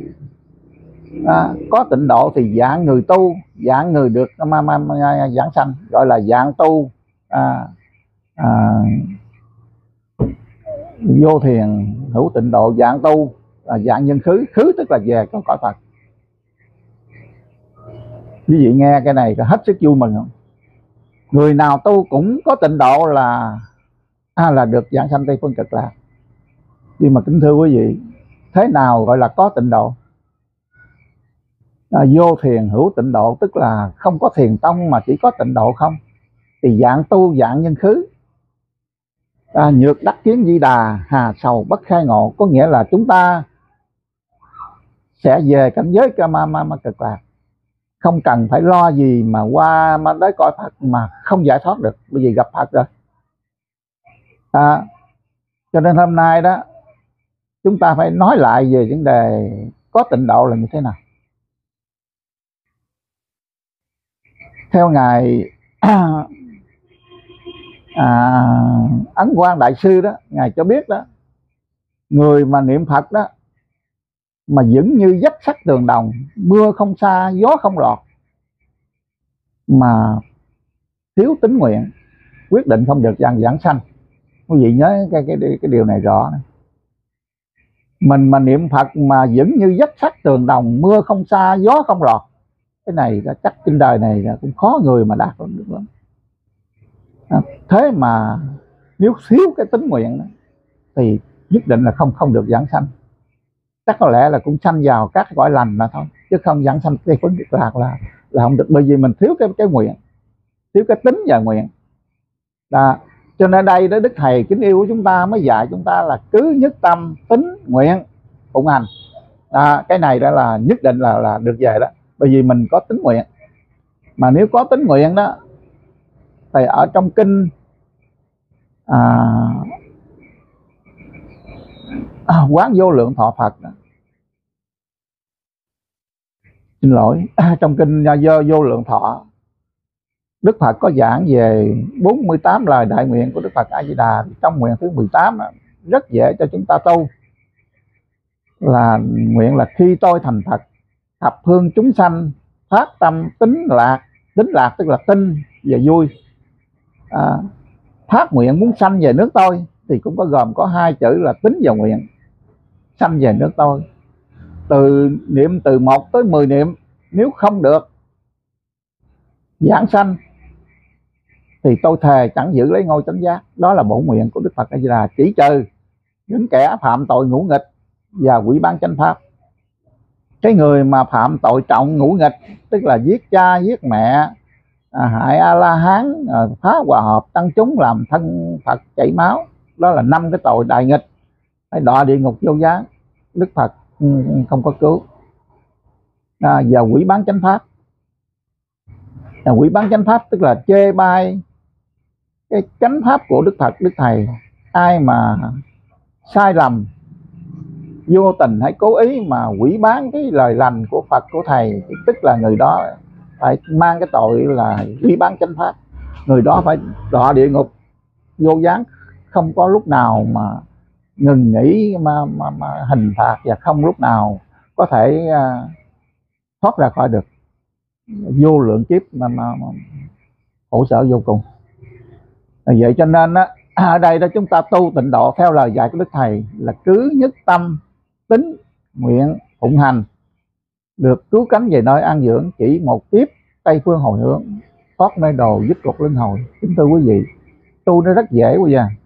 Có tịnh độ thì dạng người tu, dạng người được giảng sanh, gọi là dạng tu vô thiền hữu tịnh độ, dạng tu là dạng nhân khứ, khứ tức là về có cõi Phật. Quý vị nghe cái này có hết sức vui mừng không? Người nào tu cũng có tịnh độ là được giảng sanh Tây Phương Cực Lạc. Nhưng mà kính thưa quý vị, thế nào gọi là có tịnh độ? Vô thiền hữu tịnh độ tức là không có thiền tông mà chỉ có tịnh độ không, thì dạng tu dạng nhân khứ, nhược đắc kiến Di Đà, hà sầu bất khai ngộ, có nghĩa là chúng ta sẽ về cảnh giới ma Cực Lạc, không cần phải lo gì mà qua tới cõi Phật mà không giải thoát được, bởi vì gặp Phật rồi. Cho nên hôm nay đó chúng ta phải nói lại về vấn đề có tịnh độ là như thế nào. Theo ngài Ấn Quang Đại Sư đó, ngài cho biết đó, người mà niệm Phật đó mà vững như dách sắt tường đồng, mưa không xa gió không lọt, mà thiếu tín nguyện, quyết định không được giảng sanh. Quý vị nhớ cái điều này rõ này. Mình mà niệm Phật mà vững như dách sắt tường đồng, mưa không xa gió không lọt, cái này chắc trên đời này cũng khó người mà đạt được lắm. Thế mà nếu thiếu cái tín nguyện đó, thì nhất định là không được giảng sanh. Chắc có lẽ là cũng sanh vào các cõi lành là thôi, chứ không giảng sanh Tây Phương Cực Lạc là không được, bởi vì mình thiếu cái nguyện, thiếu cái tính và nguyện. Cho nên đây đó, Đức Thầy kính yêu của chúng ta mới dạy chúng ta là cứ nhất tâm tín nguyện phụng hành. Cái này đó là nhất định là được về đó, bởi vì mình có tín nguyện. Mà nếu có tín nguyện đó thì ở trong kinh Quán Vô Lượng Thọ Phật đó. Xin lỗi, trong kinh Vô Lượng Thọ, Đức Phật có giảng về 48 lời đại nguyện của Đức Phật A Di Đà. Trong nguyện thứ 18 đó, rất dễ cho chúng ta tu. là nguyện là khi tôi thành Phật, thập phương chúng sanh phát tâm tính lạc tức là tin và vui, phát nguyện muốn sanh về nước tôi, thì cũng có gồm có hai chữ là tính và nguyện. Sanh về nước tôi, niệm từ 1 tới 10 niệm, nếu không được giảng sanh thì tôi thề chẳng giữ lấy ngôi chánh giác. Đó là bổn nguyện của Đức Phật A Di Đà, chỉ trừ những kẻ phạm tội ngũ nghịch và hủy bán chánh pháp. Cái người mà phạm tội trọng ngũ nghịch, tức là giết cha giết mẹ, hại A La Hán, phá hòa hợp tăng chúng, làm thân Phật chảy máu, đó là 5 cái tội đại nghịch, phải đọa địa ngục vô gián. Đức Phật không có cứu. Và hủy bán chánh pháp, hủy bán chánh pháp tức là chê bai cái chánh pháp của Đức Phật, Đức Thầy. Ai mà sai lầm, vô tình hay cố ý mà hủy bán cái lời lành của Phật, của Thầy, tức là người đó phải mang cái tội là hủy bán chánh pháp. Người đó phải đọa địa ngục vô gián, không có lúc nào mà ngừng nghỉ mà hình phạt, và không lúc nào có thể thoát ra khỏi được. Vô lượng kiếp mà khổ sở vô cùng. Vậy cho nên á, ở đây đó chúng ta tu tịnh độ theo lời dạy của Đức Thầy là cứ nhất tâm tính nguyện phụng hành, được cứu cánh về nơi an dưỡng, chỉ một kiếp Tây phương hồi hướng, thoát mê đồ dứt cuộc luân hồi. Kính thưa quý vị, tu nó rất dễ quý vị.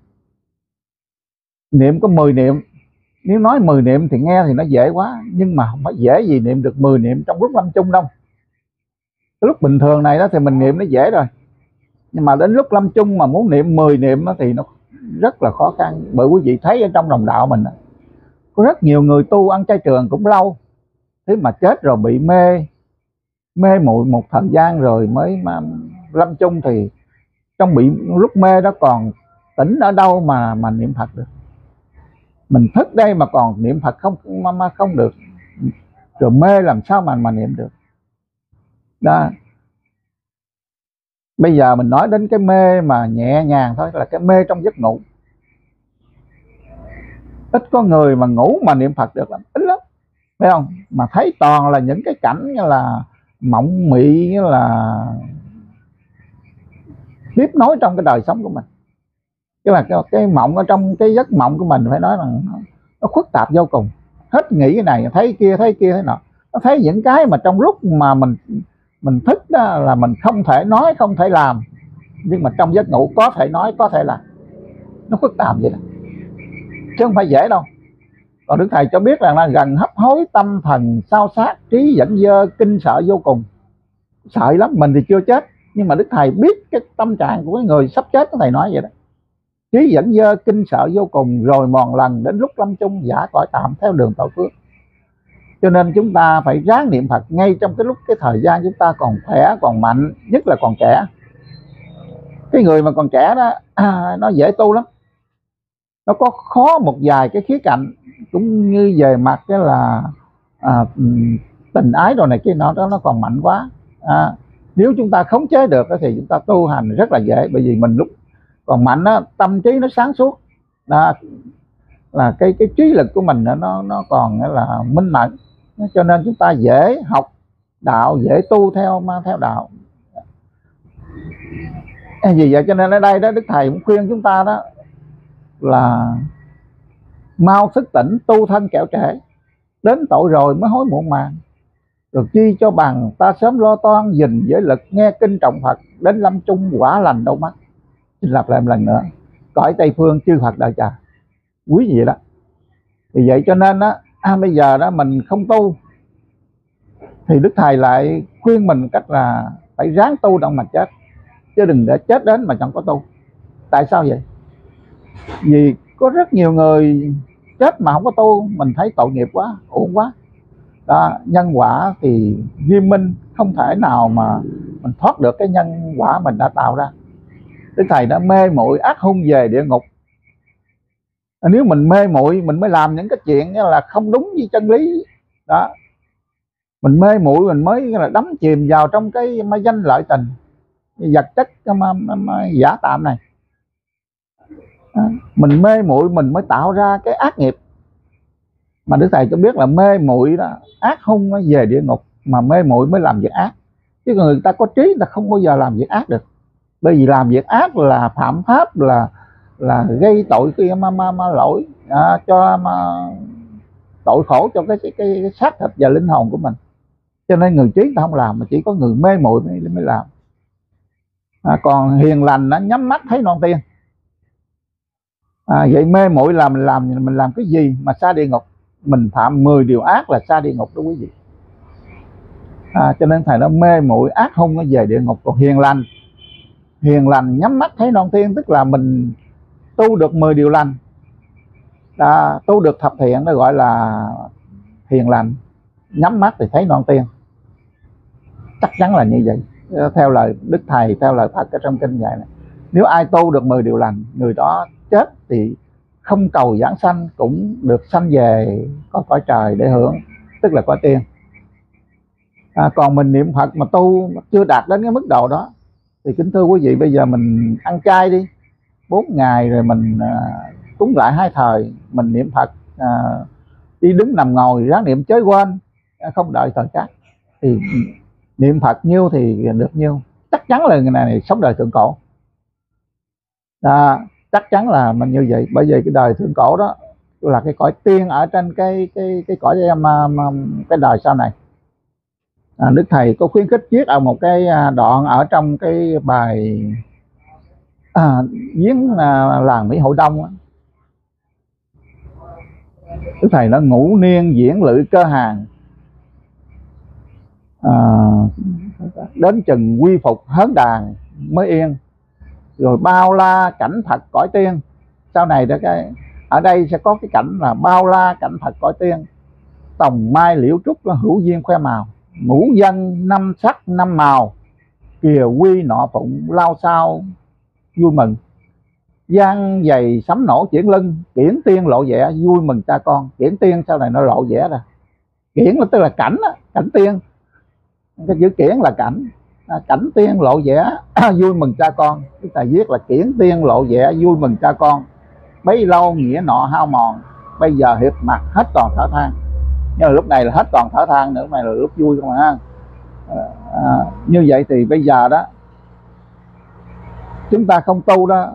Niệm có 10 niệm, nếu nói 10 niệm thì nghe thì nó dễ quá, nhưng mà không phải dễ gì niệm được 10 niệm trong lúc lâm chung đâu. Cái lúc bình thường này đó thì mình niệm nó dễ rồi, nhưng mà đến lúc lâm chung mà muốn niệm 10 niệm đó thì nó rất là khó khăn. Bởi quý vị thấy ở trong đồng đạo mình có rất nhiều người tu ăn chay trường cũng lâu, thế mà chết rồi bị mê muội một thời gian rồi mới mà lâm chung, thì trong bị lúc mê đó còn tỉnh ở đâu mà niệm Phật được. Mình thức đây mà còn niệm Phật không được, rồi mê làm sao mà niệm được đó. Bây giờ mình nói đến cái mê mà nhẹ nhàng thôi, là cái mê trong giấc ngủ. Ít có người mà ngủ mà niệm Phật được lắm, ít lắm, phải không? Mà thấy toàn là những cái cảnh như là mộng mị, như là tiếp nối trong cái đời sống của mình. Tức là cái mộng ở trong cái giấc mộng của mình, phải nói là nó phức tạp vô cùng. Hết nghĩ cái này thấy kia, thấy nọ. Nó thấy những cái mà trong lúc mà mình thức đó là mình không thể nói, không thể làm, nhưng mà trong giấc ngủ có thể nói, có thể làm. Nó phức tạp vậy đó, chứ không phải dễ đâu. Còn Đức Thầy cho biết rằng là gần hấp hối, tâm thần sao sát, trí dẫn dơ, kinh sợ vô cùng. Sợ lắm. Mình thì chưa chết, nhưng mà Đức Thầy biết cái tâm trạng của cái người sắp chết. Thầy nói vậy đó: trí dẫn dơ, kinh sợ vô cùng, rồi mòn lần đến lúc lâm chung giả cõi tạm theo đường tội phước. Cho nên chúng ta phải ráng niệm Phật ngay trong cái lúc cái thời gian chúng ta còn khỏe, còn mạnh, nhất là còn trẻ. Cái người mà còn trẻ đó nó dễ tu lắm. Nó có khó một vài cái khía cạnh, cũng như về mặt cái là tình ái rồi này kia nọ đó, nó còn mạnh quá. Nếu chúng ta khống chế được thì chúng ta tu hành rất là dễ. Bởi vì mình lúc còn mạnh đó, tâm trí nó sáng suốt đó, là cái trí lực của mình nó còn là minh mẫn, cho nên chúng ta dễ học đạo, dễ tu theo đạo. Vì vậy cho nên ở đây đó, Đức Thầy cũng khuyên chúng ta đó là mau thức tỉnh, tu thân kẻo trễ, đến tội rồi mới hối muộn màng. Rồi chi cho bằng ta sớm lo toan, gìn giới lực, nghe kinh trọng Phật, đến lâm chung quả lành đâu mắt. Xin lặp lại một lần nữa: cõi Tây phương chư Phật đợi chờ. Quý vị đó. Vì vậy cho nên đó, bây giờ đó mình không tu thì Đức Thầy lại khuyên mình cách là phải ráng tu động mà chết, chứ đừng để chết đến mà chẳng có tu. Tại sao vậy? Vì có rất nhiều người chết mà không có tu, mình thấy tội nghiệp quá, uổng quá đó. Nhân quả thì nghiêm minh, không thể nào mà mình thoát được cái nhân quả mình đã tạo ra. Đức Thầy đã mê muội ác hung về địa ngục. Nếu mình mê muội, mình mới làm những cái chuyện là không đúng với chân lý đó. Mình mê muội, mình mới là đắm chìm vào trong cái danh lợi tình, vật chất giả tạm này. Mình mê muội, mình mới tạo ra cái ác nghiệp. Mà Đức Thầy cho biết là mê muội đó, ác hung nó về địa ngục, mà mê muội mới làm việc ác. Chứ người ta có trí người ta không bao giờ làm việc ác được. Bởi vì làm việc ác là phạm pháp, là gây tội cái lỗi cho tội khổ cho cái xác thịt và linh hồn của mình. Cho nên người trí ta không làm, mà chỉ có người mê muội mới làm. Còn hiền lành nó nhắm mắt thấy non tiên. Vậy mê muội là mình làm cái gì mà xa địa ngục? Mình phạm 10 điều ác là xa địa ngục đó quý vị. Cho nên thầy nó mê muội ác hung nó về địa ngục. Còn hiền lành nhắm mắt thấy non tiên, tức là mình tu được 10 điều lành, tu được thập thiện, nó gọi là hiền lành. Nhắm mắt thì thấy non tiên, chắc chắn là như vậy. Theo lời Đức Thầy, theo lời Phật ở trong kinh dạy này, nếu ai tu được 10 điều lành, người đó chết thì không cầu giảng sanh cũng được sanh về có cõi trời để hưởng, tức là cõi tiên. Còn mình niệm Phật mà tu chưa đạt đến cái mức độ đó thì kính thưa quý vị, bây giờ mình ăn chay đi 4 ngày, rồi mình cúng lại 2 thời, mình niệm Phật, đi đứng nằm ngồi ráng niệm chớ quên, không đợi thời khắc, thì niệm Phật nhiêu thì được nhiêu. Chắc chắn là người này sống đời thượng cổ. Chắc chắn là mình như vậy. Bởi vì cái đời thượng cổ đó là cái cõi tiên ở trên cái cõi cái đời sau này. Đức Thầy có khuyến khích viết ở một cái đoạn ở trong cái bài viếng làng Mỹ Hội Đông đó. Đức Thầy nó ngũ niên diễn lự cơ hàng, đến chừng quy phục hớn đàn mới yên, rồi bao la cảnh Phật cõi tiên. Sau này đó ở đây sẽ có cái cảnh là bao la cảnh Phật cõi tiên, tòng mai liễu trúc nó hữu duyên khoe màu, ngũ dân năm sắc năm màu, kìa quy nọ phụng lao sao vui mừng, giang giày sấm nổ chuyển lưng, kiển tiên lộ vẻ vui mừng cha con. Kiển tiên sau này nó lộ vẻ ra. Kiển là tức là cảnh đó, cảnh tiên. Cái chữ kiển là cảnh, cảnh tiên lộ vẻ vui mừng cha con. Chúng ta viết là kiển tiên lộ vẻ vui mừng cha con, bấy lâu nghĩa nọ hao mòn, bây giờ hiệp mặt hết còn thở than. Nhưng mà lúc này là hết còn thở than nữa, này là lúc vui không ha. Như vậy thì bây giờ đó chúng ta không tu đó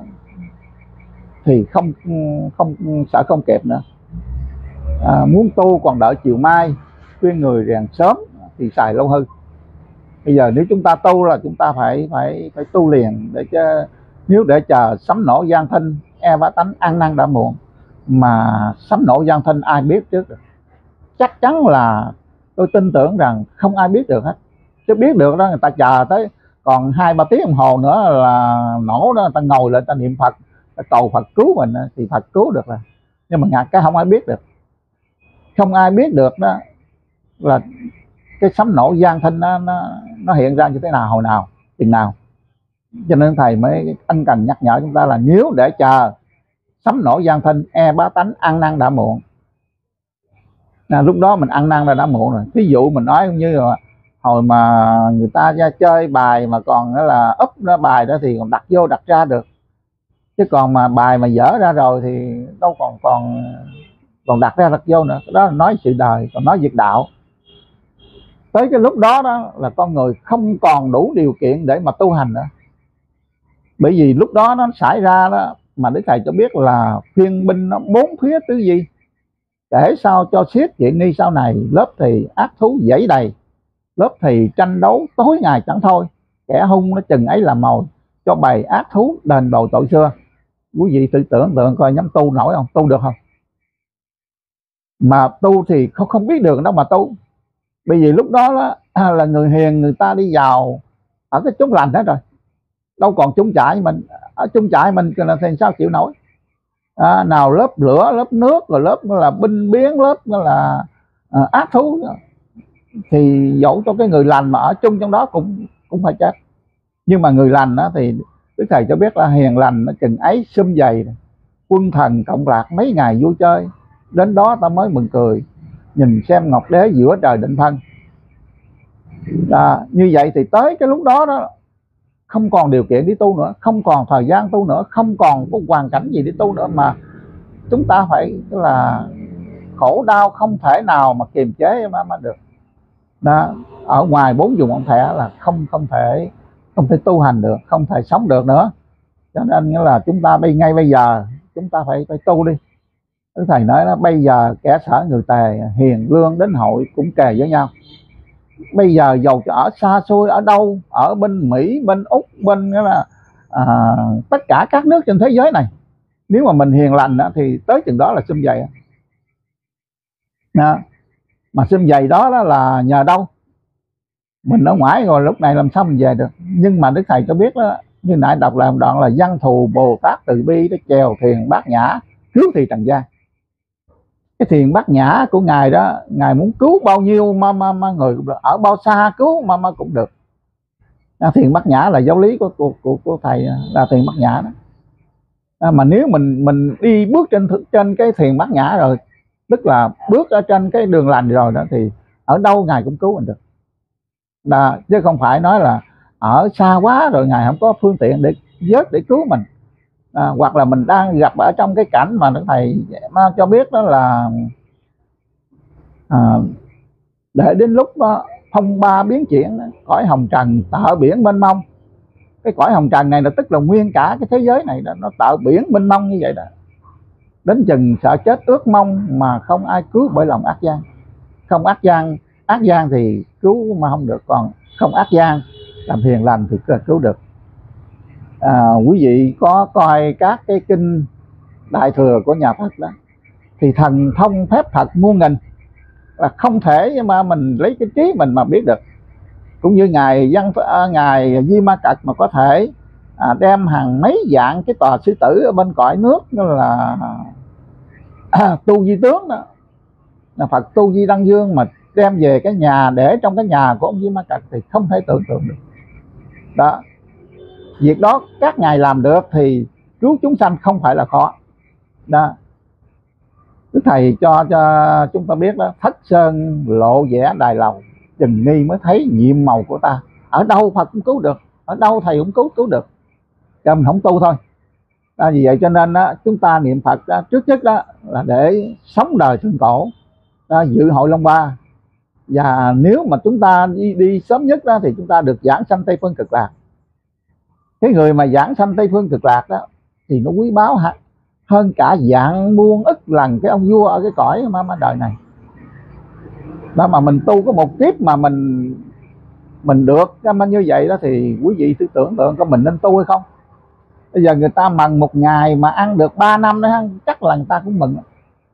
thì không sợ không kịp nữa. Muốn tu còn đợi chiều mai, khuyên người rèn sớm thì xài lâu hơn. Bây giờ nếu chúng ta tu là chúng ta phải tu liền, để cho nếu để chờ sấm nổ giang thinh, ba tánh ăn năn đã muộn. Mà sấm nổ giang thinh ai biết trước được? Chắc chắn là tôi tin tưởng rằng không ai biết được hết. Chứ biết được đó, người ta chờ tới còn 2-3 tiếng đồng hồ nữa là nổ đó, người ta ngồi lên, người ta niệm Phật, ta cầu Phật cứu mình thì Phật cứu được rồi. Nhưng mà ngặt cái không ai biết được. Không ai biết được đó là cái sấm nổ giang thinh nó hiện ra như thế nào, hồi nào, chừng nào. Cho nên thầy mới ân cần nhắc nhở chúng ta là nếu để chờ sấm nổ giang thinh, bá tánh ăn năn đã muộn. Lúc đó mình ăn năn là đã muộn rồi. Ví dụ mình nói như là hồi mà người ta ra chơi bài mà còn là úp ra bài đó thì còn đặt vô đặt ra được. Chứ còn mà bài mà dở ra rồi thì đâu còn đặt ra đặt vô nữa. Đó là nói sự đời, còn nói việc đạo. Tới cái lúc đó đó là con người không còn đủ điều kiện để mà tu hành nữa. Bởi vì lúc đó nó xảy ra đó mà Đức Thầy cho biết là phiên binh nó 4 phía tứ di. Kể sao cho xiết chuyện nghi sau này, lớp thì ác thú dãy đầy, lớp thì tranh đấu tối ngày chẳng thôi, kẻ hung nó chừng ấy làm mồi, cho bầy ác thú đền bồi tội xưa. Quý vị tự tưởng tượng coi, nhắm tu nổi không? Tu được không? Mà tu thì không biết được đâu mà tu. Bởi vì lúc đó là người hiền người ta đi vào ở cái chốn lành hết rồi, đâu còn chung trại mình. Ở chung trại mình thì sao chịu nổi. Nào lớp lửa, lớp nước, rồi lớp là binh biến, lớp là ác thú, thì dẫu cho cái người lành mà ở chung trong đó cũng phải chết. Nhưng mà người lành đó thì Đức Thầy cho biết là hiền lành nó chừng ấy sum dày, quân thần cộng lạc mấy ngày vui chơi, đến đó ta mới mừng cười, nhìn xem ngọc đế giữa trời định thân. Như vậy thì tới cái lúc đó đó không còn điều kiện đi tu nữa, không còn thời gian tu nữa, không còn có hoàn cảnh gì để tu nữa, mà chúng ta phải là khổ đau không thể nào mà kiềm chế mà được đó. Ở ngoài 4 vùng ông thẻ là không thể tu hành được, không thể sống được nữa. Cho nên nghĩa là chúng ta ngay bây giờ chúng ta phải tu đi. Đức Thầy nói đó, bây giờ kẻ sở người tề, hiền lương đến hội cũng kề với nhau. Bây giờ dầu ở xa xôi ở đâu, ở bên Mỹ, bên Úc, bên nghĩa là tất cả các nước trên thế giới này, nếu mà mình hiền lành đó, thì tới chừng đó là sum vầy đó. Mà sum vầy đó là nhờ đâu? Mình ở ngoài rồi lúc này làm sao mình về được. Nhưng mà Đức Thầy cho biết đó, như nãy đọc làm đoạn là văn thù Bồ Tát từ bi để chèo thuyền bát nhã cứu thì trần gian. Cái thuyền bát nhã của ngài đó, ngài muốn cứu bao nhiêu mà người cũng được, ở bao xa cứu mà cũng được. Thuyền bát nhã là giáo lý của thầy, là thuyền bát nhã đó. Mà nếu mình đi bước trên cái thuyền bát nhã rồi, tức là bước ở trên cái đường lành rồi đó, thì ở đâu ngài cũng cứu mình được đó, chứ không phải nói là ở xa quá rồi ngài không có phương tiện để vớt để cứu mình. Hoặc là mình đang gặp ở trong cái cảnh mà Đức Thầy cho biết đó là để đến lúc phong ba biến chuyển, cõi hồng trần tợ biển mênh mông. Cái cõi hồng trần này là tức là nguyên cả cái thế giới này đó, nó tợ biển mênh mông như vậy đó. Đến chừng sợ chết ước mong mà không ai cứu bởi lòng ác gian. Không ác gian thì cứu mà không được, còn không ác gian làm hiền lành thì cứu được. Quý vị có coi các cái kinh đại thừa của nhà Phật đó, thì thần thông phép thật muôn nghìn, là không thể mà mình lấy cái trí mình mà biết được. Cũng như ngài Di Ma Cật mà có thể đem hàng mấy dạng cái tòa sư tử ở bên cõi nước, như là Tu Di Tướng đó, là Phật Tu Di Đăng Dương, mà đem về cái nhà để trong cái nhà của ông Di Ma Cật thì không thể tưởng tượng được đó. Việc đó các ngài làm được thì cứu chúng sanh không phải là khó đó. Đức Thầy cho chúng ta biết đó, thất sơn lộ vẻ đài lầu, chừng ni mới thấy nhiệm màu của ta. Ở đâu Phật cũng cứu được, ở đâu thầy cũng cứu được, cho mình không tu thôi. Vì vậy cho nên đó, chúng ta niệm Phật đó, trước nhất đó là để sống đời thượng cổ đó, dự hội Long Ba. Và nếu mà chúng ta đi sớm nhất đó, thì chúng ta được giảng sanh Tây Phương Cực Lạc. Cái người mà giảng sanh Tây Phương Cực Lạc đó thì nó quý báu hơn cả dạng muôn ức lần cái ông vua ở cái cõi mà đời này đó. Mà mình tu có một kiếp mà mình được như vậy đó, thì quý vị thử tưởng tượng có mình nên tu hay không. Bây giờ người ta mần một ngày mà ăn được 3 năm đó, chắc là người ta cũng mừng.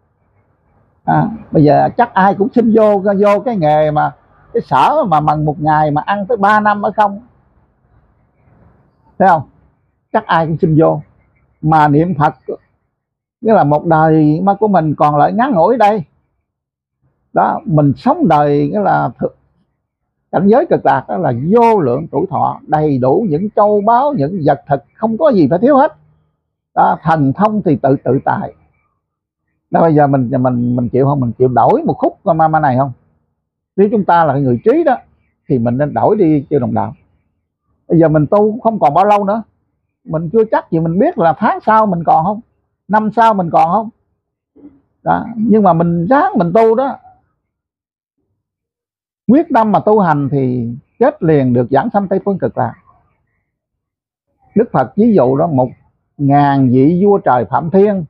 Bây giờ chắc ai cũng xin vô cái nghề mà cái sở mà mần một ngày mà ăn tới 3 năm ở không, thấy không? Chắc ai cũng xin vô. Mà niệm Phật nghĩa là một đời mà của mình còn lại ngắn ngủi đây đó, mình sống đời nghĩa là cảnh giới Cực Lạc đó là vô lượng tuổi thọ, đầy đủ những châu báu, những vật thực, không có gì phải thiếu hết đó. Thần thông thì tự tại đó. Bây giờ mình chịu không? Mình chịu đổi một khúc ma này không? Nếu chúng ta là người trí đó thì mình nên đổi đi Chư Đồng Đạo. Bây giờ mình tu không còn bao lâu nữa, mình chưa chắc gì mình biết là tháng sau mình còn không, năm sau mình còn không đó. Nhưng mà mình ráng mình tu đó, quyết tâm mà tu hành thì kết liền được giảng sanh Tây Phương Cực Lạc. Đức Phật ví dụ đó, 1000 vị vua trời Phạm Thiên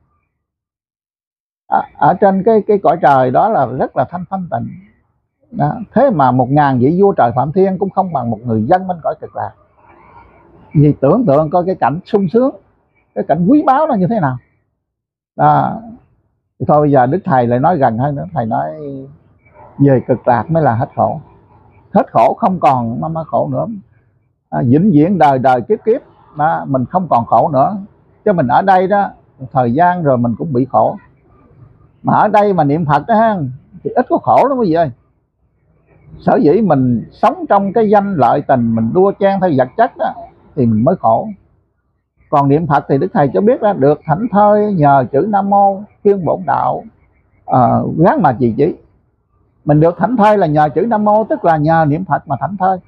ở trên cái cõi trời đó là rất là thanh tịnh đó. Thế mà 1000 vị vua trời Phạm Thiên cũng không bằng một người dân bên cõi Cực Lạc. Vì tưởng tượng coi cái cảnh sung sướng, cái cảnh quý báu nó như thế nào đó. Thì thôi bây giờ Đức Thầy lại nói gần hơn nữa. Thầy nói về Cực Lạc mới là hết khổ. Hết khổ, không còn mà khổ nữa. Vĩnh viễn đời đời kiếp kiếp đó, mình không còn khổ nữa. Chứ mình ở đây đó thời gian rồi mình cũng bị khổ. Mà ở đây mà niệm Phật đó thì ít có khổ lắm quý vị ơi. Sở dĩ mình sống trong cái danh lợi tình, mình đua chen theo vật chất đó, thì mình mới khổ. Còn niệm Phật thì Đức Thầy cho biết là được thảnh thơi nhờ chữ Nam Mô Kiên Bổn Đạo, gắng mà trì trí. Mình được thảnh thơi là nhờ chữ Nam Mô, tức là nhờ niệm Phật mà thảnh thơi.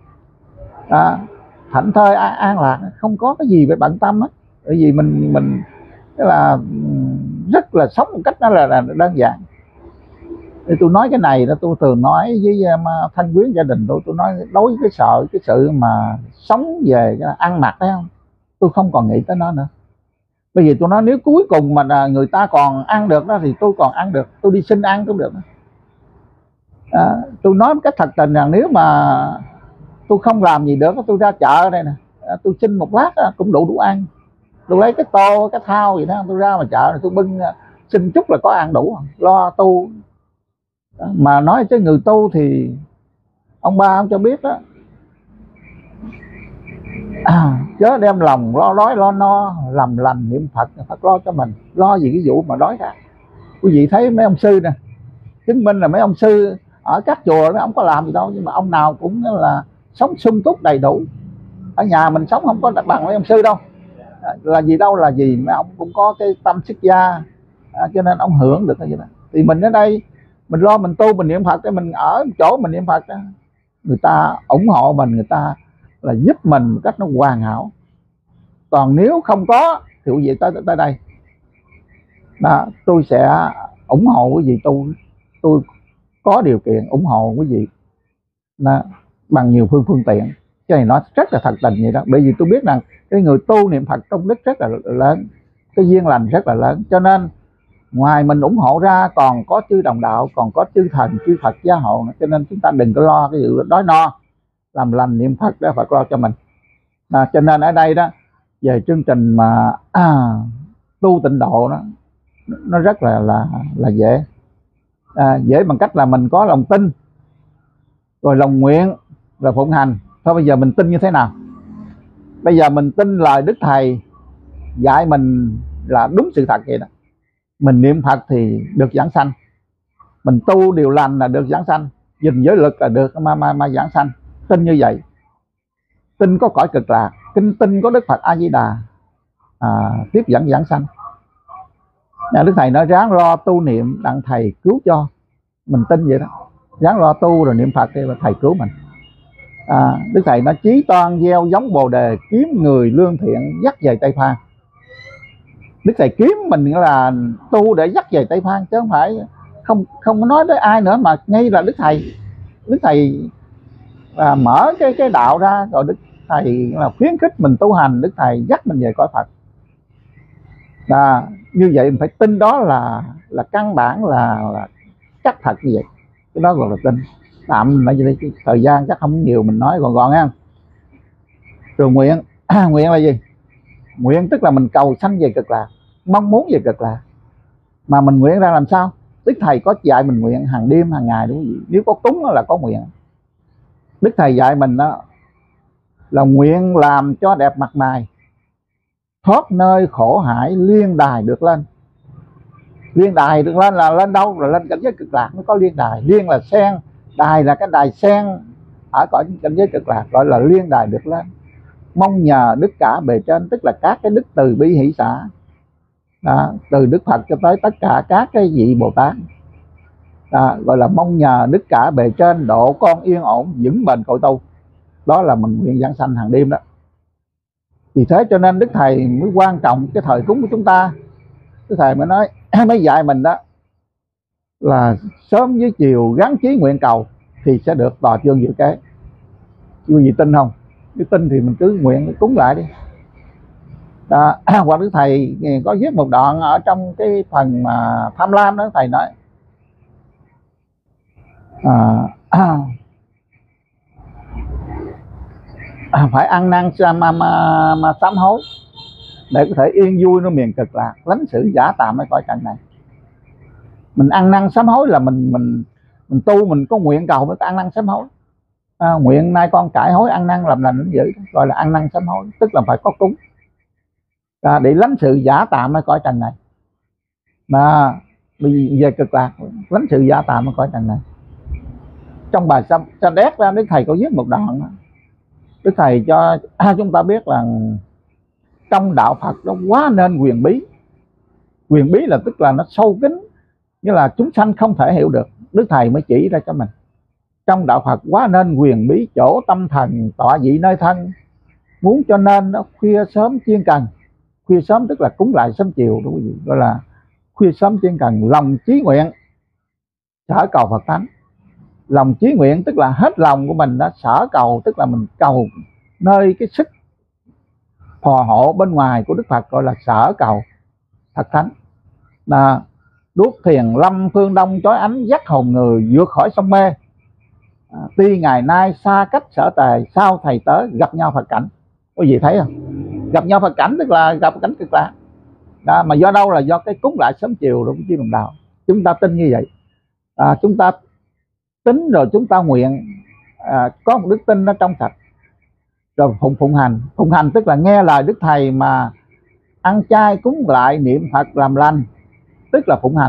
Thảnh thơi an lạc, không có cái gì phải bận tâm á. Bởi vì mình tức là rất là sống một cách nó là đơn giản. Thì tôi nói cái này đó, tôi thường nói với thân quyến gia đình tôi nói đối với cái sự mà sống về cái ăn mặc đấy không, tôi không còn nghĩ tới nó nữa. Bởi vì tôi nói nếu cuối cùng mà người ta còn ăn được đó thì tôi còn ăn được, tôi đi xin ăn cũng được. Tôi nói một cách thật tình rằng nếu mà tôi không làm gì được, tôi ra chợ đây nè, tôi xin một lát cũng đủ ăn. Tôi lấy cái tô cái thao gì đó, tôi ra mà chợ tôi bưng xin chút là có ăn đủ, lo tu. Mà nói tới người tu thì ông ba ông cho biết đó, chớ đem lòng lo đói lo no, làm lành niệm Phật, Phật lo cho mình. Lo gì cái vụ mà đói ra. Quý vị thấy mấy ông sư nè, chứng minh là mấy ông sư ở các chùa đó, ông có làm gì đâu, nhưng mà ông nào cũng là sống sung túc đầy đủ. Ở nhà mình sống không có bằng mấy ông sư đâu, là gì đâu là gì, mà ông cũng có cái tâm xuất gia, cho nên ông hưởng được cái gì đó. Thì mình ở đây mình lo mình tu mình niệm Phật, để mình ở chỗ mình niệm Phật đó, người ta ủng hộ mình, người ta là giúp mình một cách nó hoàn hảo. Còn nếu không có thì quý vị tới đây đó, tôi sẽ ủng hộ quý vị tu. Tôi có điều kiện ủng hộ quý vị đó, bằng nhiều phương tiện. Cái này nó rất là thật tình vậy đó. Bởi vì tôi biết rằng cái người tu niệm Phật công đức rất là lớn, cái duyên lành rất là lớn, cho nên ngoài mình ủng hộ ra còn có chư đồng đạo, còn có chư thần chư Phật gia hộ. Cho nên chúng ta đừng có lo cái vụ đói no, làm lành niệm Phật đó Phật lo cho mình. Cho nên ở đây đó, về chương trình mà tu tịnh độ đó, nó rất là dễ. Dễ bằng cách là mình có lòng tin, rồi lòng nguyện, rồi phụng hành. Thôi bây giờ mình tin như thế nào? Bây giờ mình tin lời Đức Thầy dạy mình là đúng sự thật vậy đó. Mình niệm Phật thì được giảng sanh, mình tu điều lành là được giảng sanh, gìn giới lực là được mà giảng sanh. Tin như vậy, tin có cõi cực lạc, tin có Đức Phật A Di Đà tiếp dẫn giảng sanh. Đức Thầy nói ráng lo tu niệm đặng Thầy cứu cho. Mình tin vậy đó, ráng lo tu rồi niệm Phật thì Thầy cứu mình. Đức Thầy nói chí toan gieo giống Bồ Đề, kiếm người lương thiện dắt về Tây Phan. Đức Thầy kiếm mình là tu để dắt về Tây Phan, chứ không phải không có nói tới ai nữa, mà ngay là Đức Thầy mở cái đạo ra, rồi Đức Thầy là khuyến khích mình tu hành, Đức Thầy dắt mình về cõi Phật. Như vậy mình phải tin đó là căn bản là chắc thật như vậy. Cái đó gọi là tin. Tạm lại thời gian chắc không nhiều, mình nói gọn ha. Rồi nguyện nguyện là gì? Nguyện tức là mình cầu sanh về cực lạc, mong muốn về cực lạc. Mà mình nguyện ra làm sao? Đức Thầy có dạy mình nguyện hàng đêm hàng ngày, đúng không? Nếu có cúng là có nguyện. Đức Thầy dạy mình đó là nguyện làm cho đẹp mặt mày, thoát nơi khổ hải, liên đài được lên. Liên đài được lên là lên đâu? Là lên cảnh giới cực lạc mới có liên đài. Liên là sen, đài là cái đài sen ở cõi cảnh giới cực lạc, gọi là liên đài được lên. Mong nhờ đức cả bề trên, tức là các cái đức từ bi hỷ xả, từ Đức Phật cho tới tất cả các cái vị Bồ Tát, gọi là mong nhờ đức cả bề trên độ con yên ổn vững bền cội tu. Đó là mình nguyện giảng sanh hàng đêm đó. Vì thế cho nên Đức Thầy mới quan trọng cái thời cúng của chúng ta. Đức Thầy mới nói mới dạy mình đó là sớm với chiều gắn chí nguyện cầu thì sẽ được tòa chương diệu kế. Chưa gì tin không? Nếu tin thì mình cứ nguyện cúng lại đi. Hoặc Đức Thầy có viết một đoạn ở trong cái phần mà tham lam đó, Thầy nói phải ăn năn mà sám hối để có thể yên vui nó miền cực lạc, lánh sự giả tạm ở cõi cảnh này. Mình ăn năn sám hối là mình tu, mình có nguyện cầu mới có ăn năn sám hối. Nguyện nay con cải hối ăn năn làm lành dữ, gọi là ăn năn sám hối, tức là phải có cúng để lánh sự giả tạm ở cõi trần này. Mà về cực lạc lánh sự giả tạm ở cõi trần này. Trong bài Sa Đéc ra, Đức Thầy có viết một đoạn đó. Đức Thầy cho chúng ta biết là trong đạo Phật nó quá nên quyền bí. Quyền bí là tức là nó sâu kín, như là chúng sanh không thể hiểu được. Đức Thầy mới chỉ ra cho mình. Trong đạo Phật quá nên quyền bí, chỗ tâm thần tọa vị nơi thân, muốn cho nên nó khuya sớm chuyên cần. Khuya sớm tức là cúng lại sớm chiều, đúng không? Gọi là khuya sớm chuyên cần, lòng chí nguyện sở cầu Phật thánh. Lòng chí nguyện tức là hết lòng của mình đó, sở cầu tức là mình cầu nơi cái sức phò hộ bên ngoài của Đức Phật, gọi là sở cầu Phật thánh. Là đuốc thiền lâm phương đông chói ánh, dắt hồn người vượt khỏi sông mê. Tuy ngày nay xa cách sở tề, sao thầy tới gặp nhau Phật cảnh. Quý vị thấy không? Gặp nhau Phật cảnh tức là gặp cảnh cực lạc. Đó, mà do đâu? Là do cái cúng lại sớm chiều đúng chứ đồng đạo. Chúng ta tin như vậy. Chúng ta tính rồi chúng ta nguyện, có một đức tin nó trong sạch, rồi phụng hành. Phụng hành tức là nghe lời Đức Thầy mà ăn chay cúng lại niệm Phật làm lành, tức là phụng hành.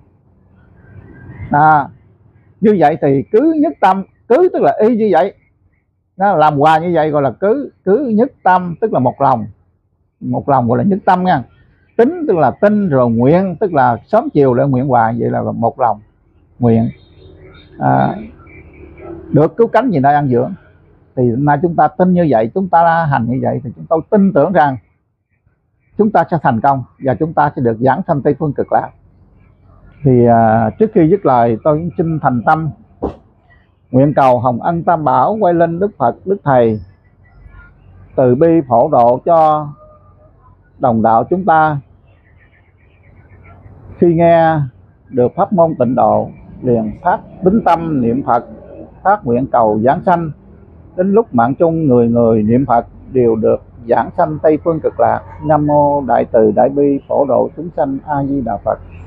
Như vậy thì cứ nhất tâm, cứ tức là y như vậy, nó làm hoài như vậy gọi là cứ nhất tâm, tức là một lòng. Một lòng gọi là nhất tâm nha. Tính tức là tin, rồi nguyện tức là sớm chiều lại nguyện hoài, vậy là một lòng nguyện. Được cứu cánh gì nơi ăn dưỡng. Thì hôm nay chúng ta tin như vậy, chúng ta hành như vậy, thì chúng tôi tin tưởng rằng chúng ta sẽ thành công và chúng ta sẽ được giảng sanh Tây Phương Cực Lạc. Thì trước khi dứt lời, tôi cũng xin thành tâm nguyện cầu hồng ân tam bảo quay lên Đức Phật, Đức Thầy từ bi phổ độ cho đồng đạo chúng ta. Khi nghe được pháp môn tịnh độ, liền phát tín tâm niệm Phật, phát nguyện cầu giảng sanh. Đến lúc mạng chung, người người niệm Phật đều được giảng sanh Tây Phương Cực Lạc. Nam mô Đại Từ Đại Bi Phổ Độ chúng sanh. A Di Đà Phật.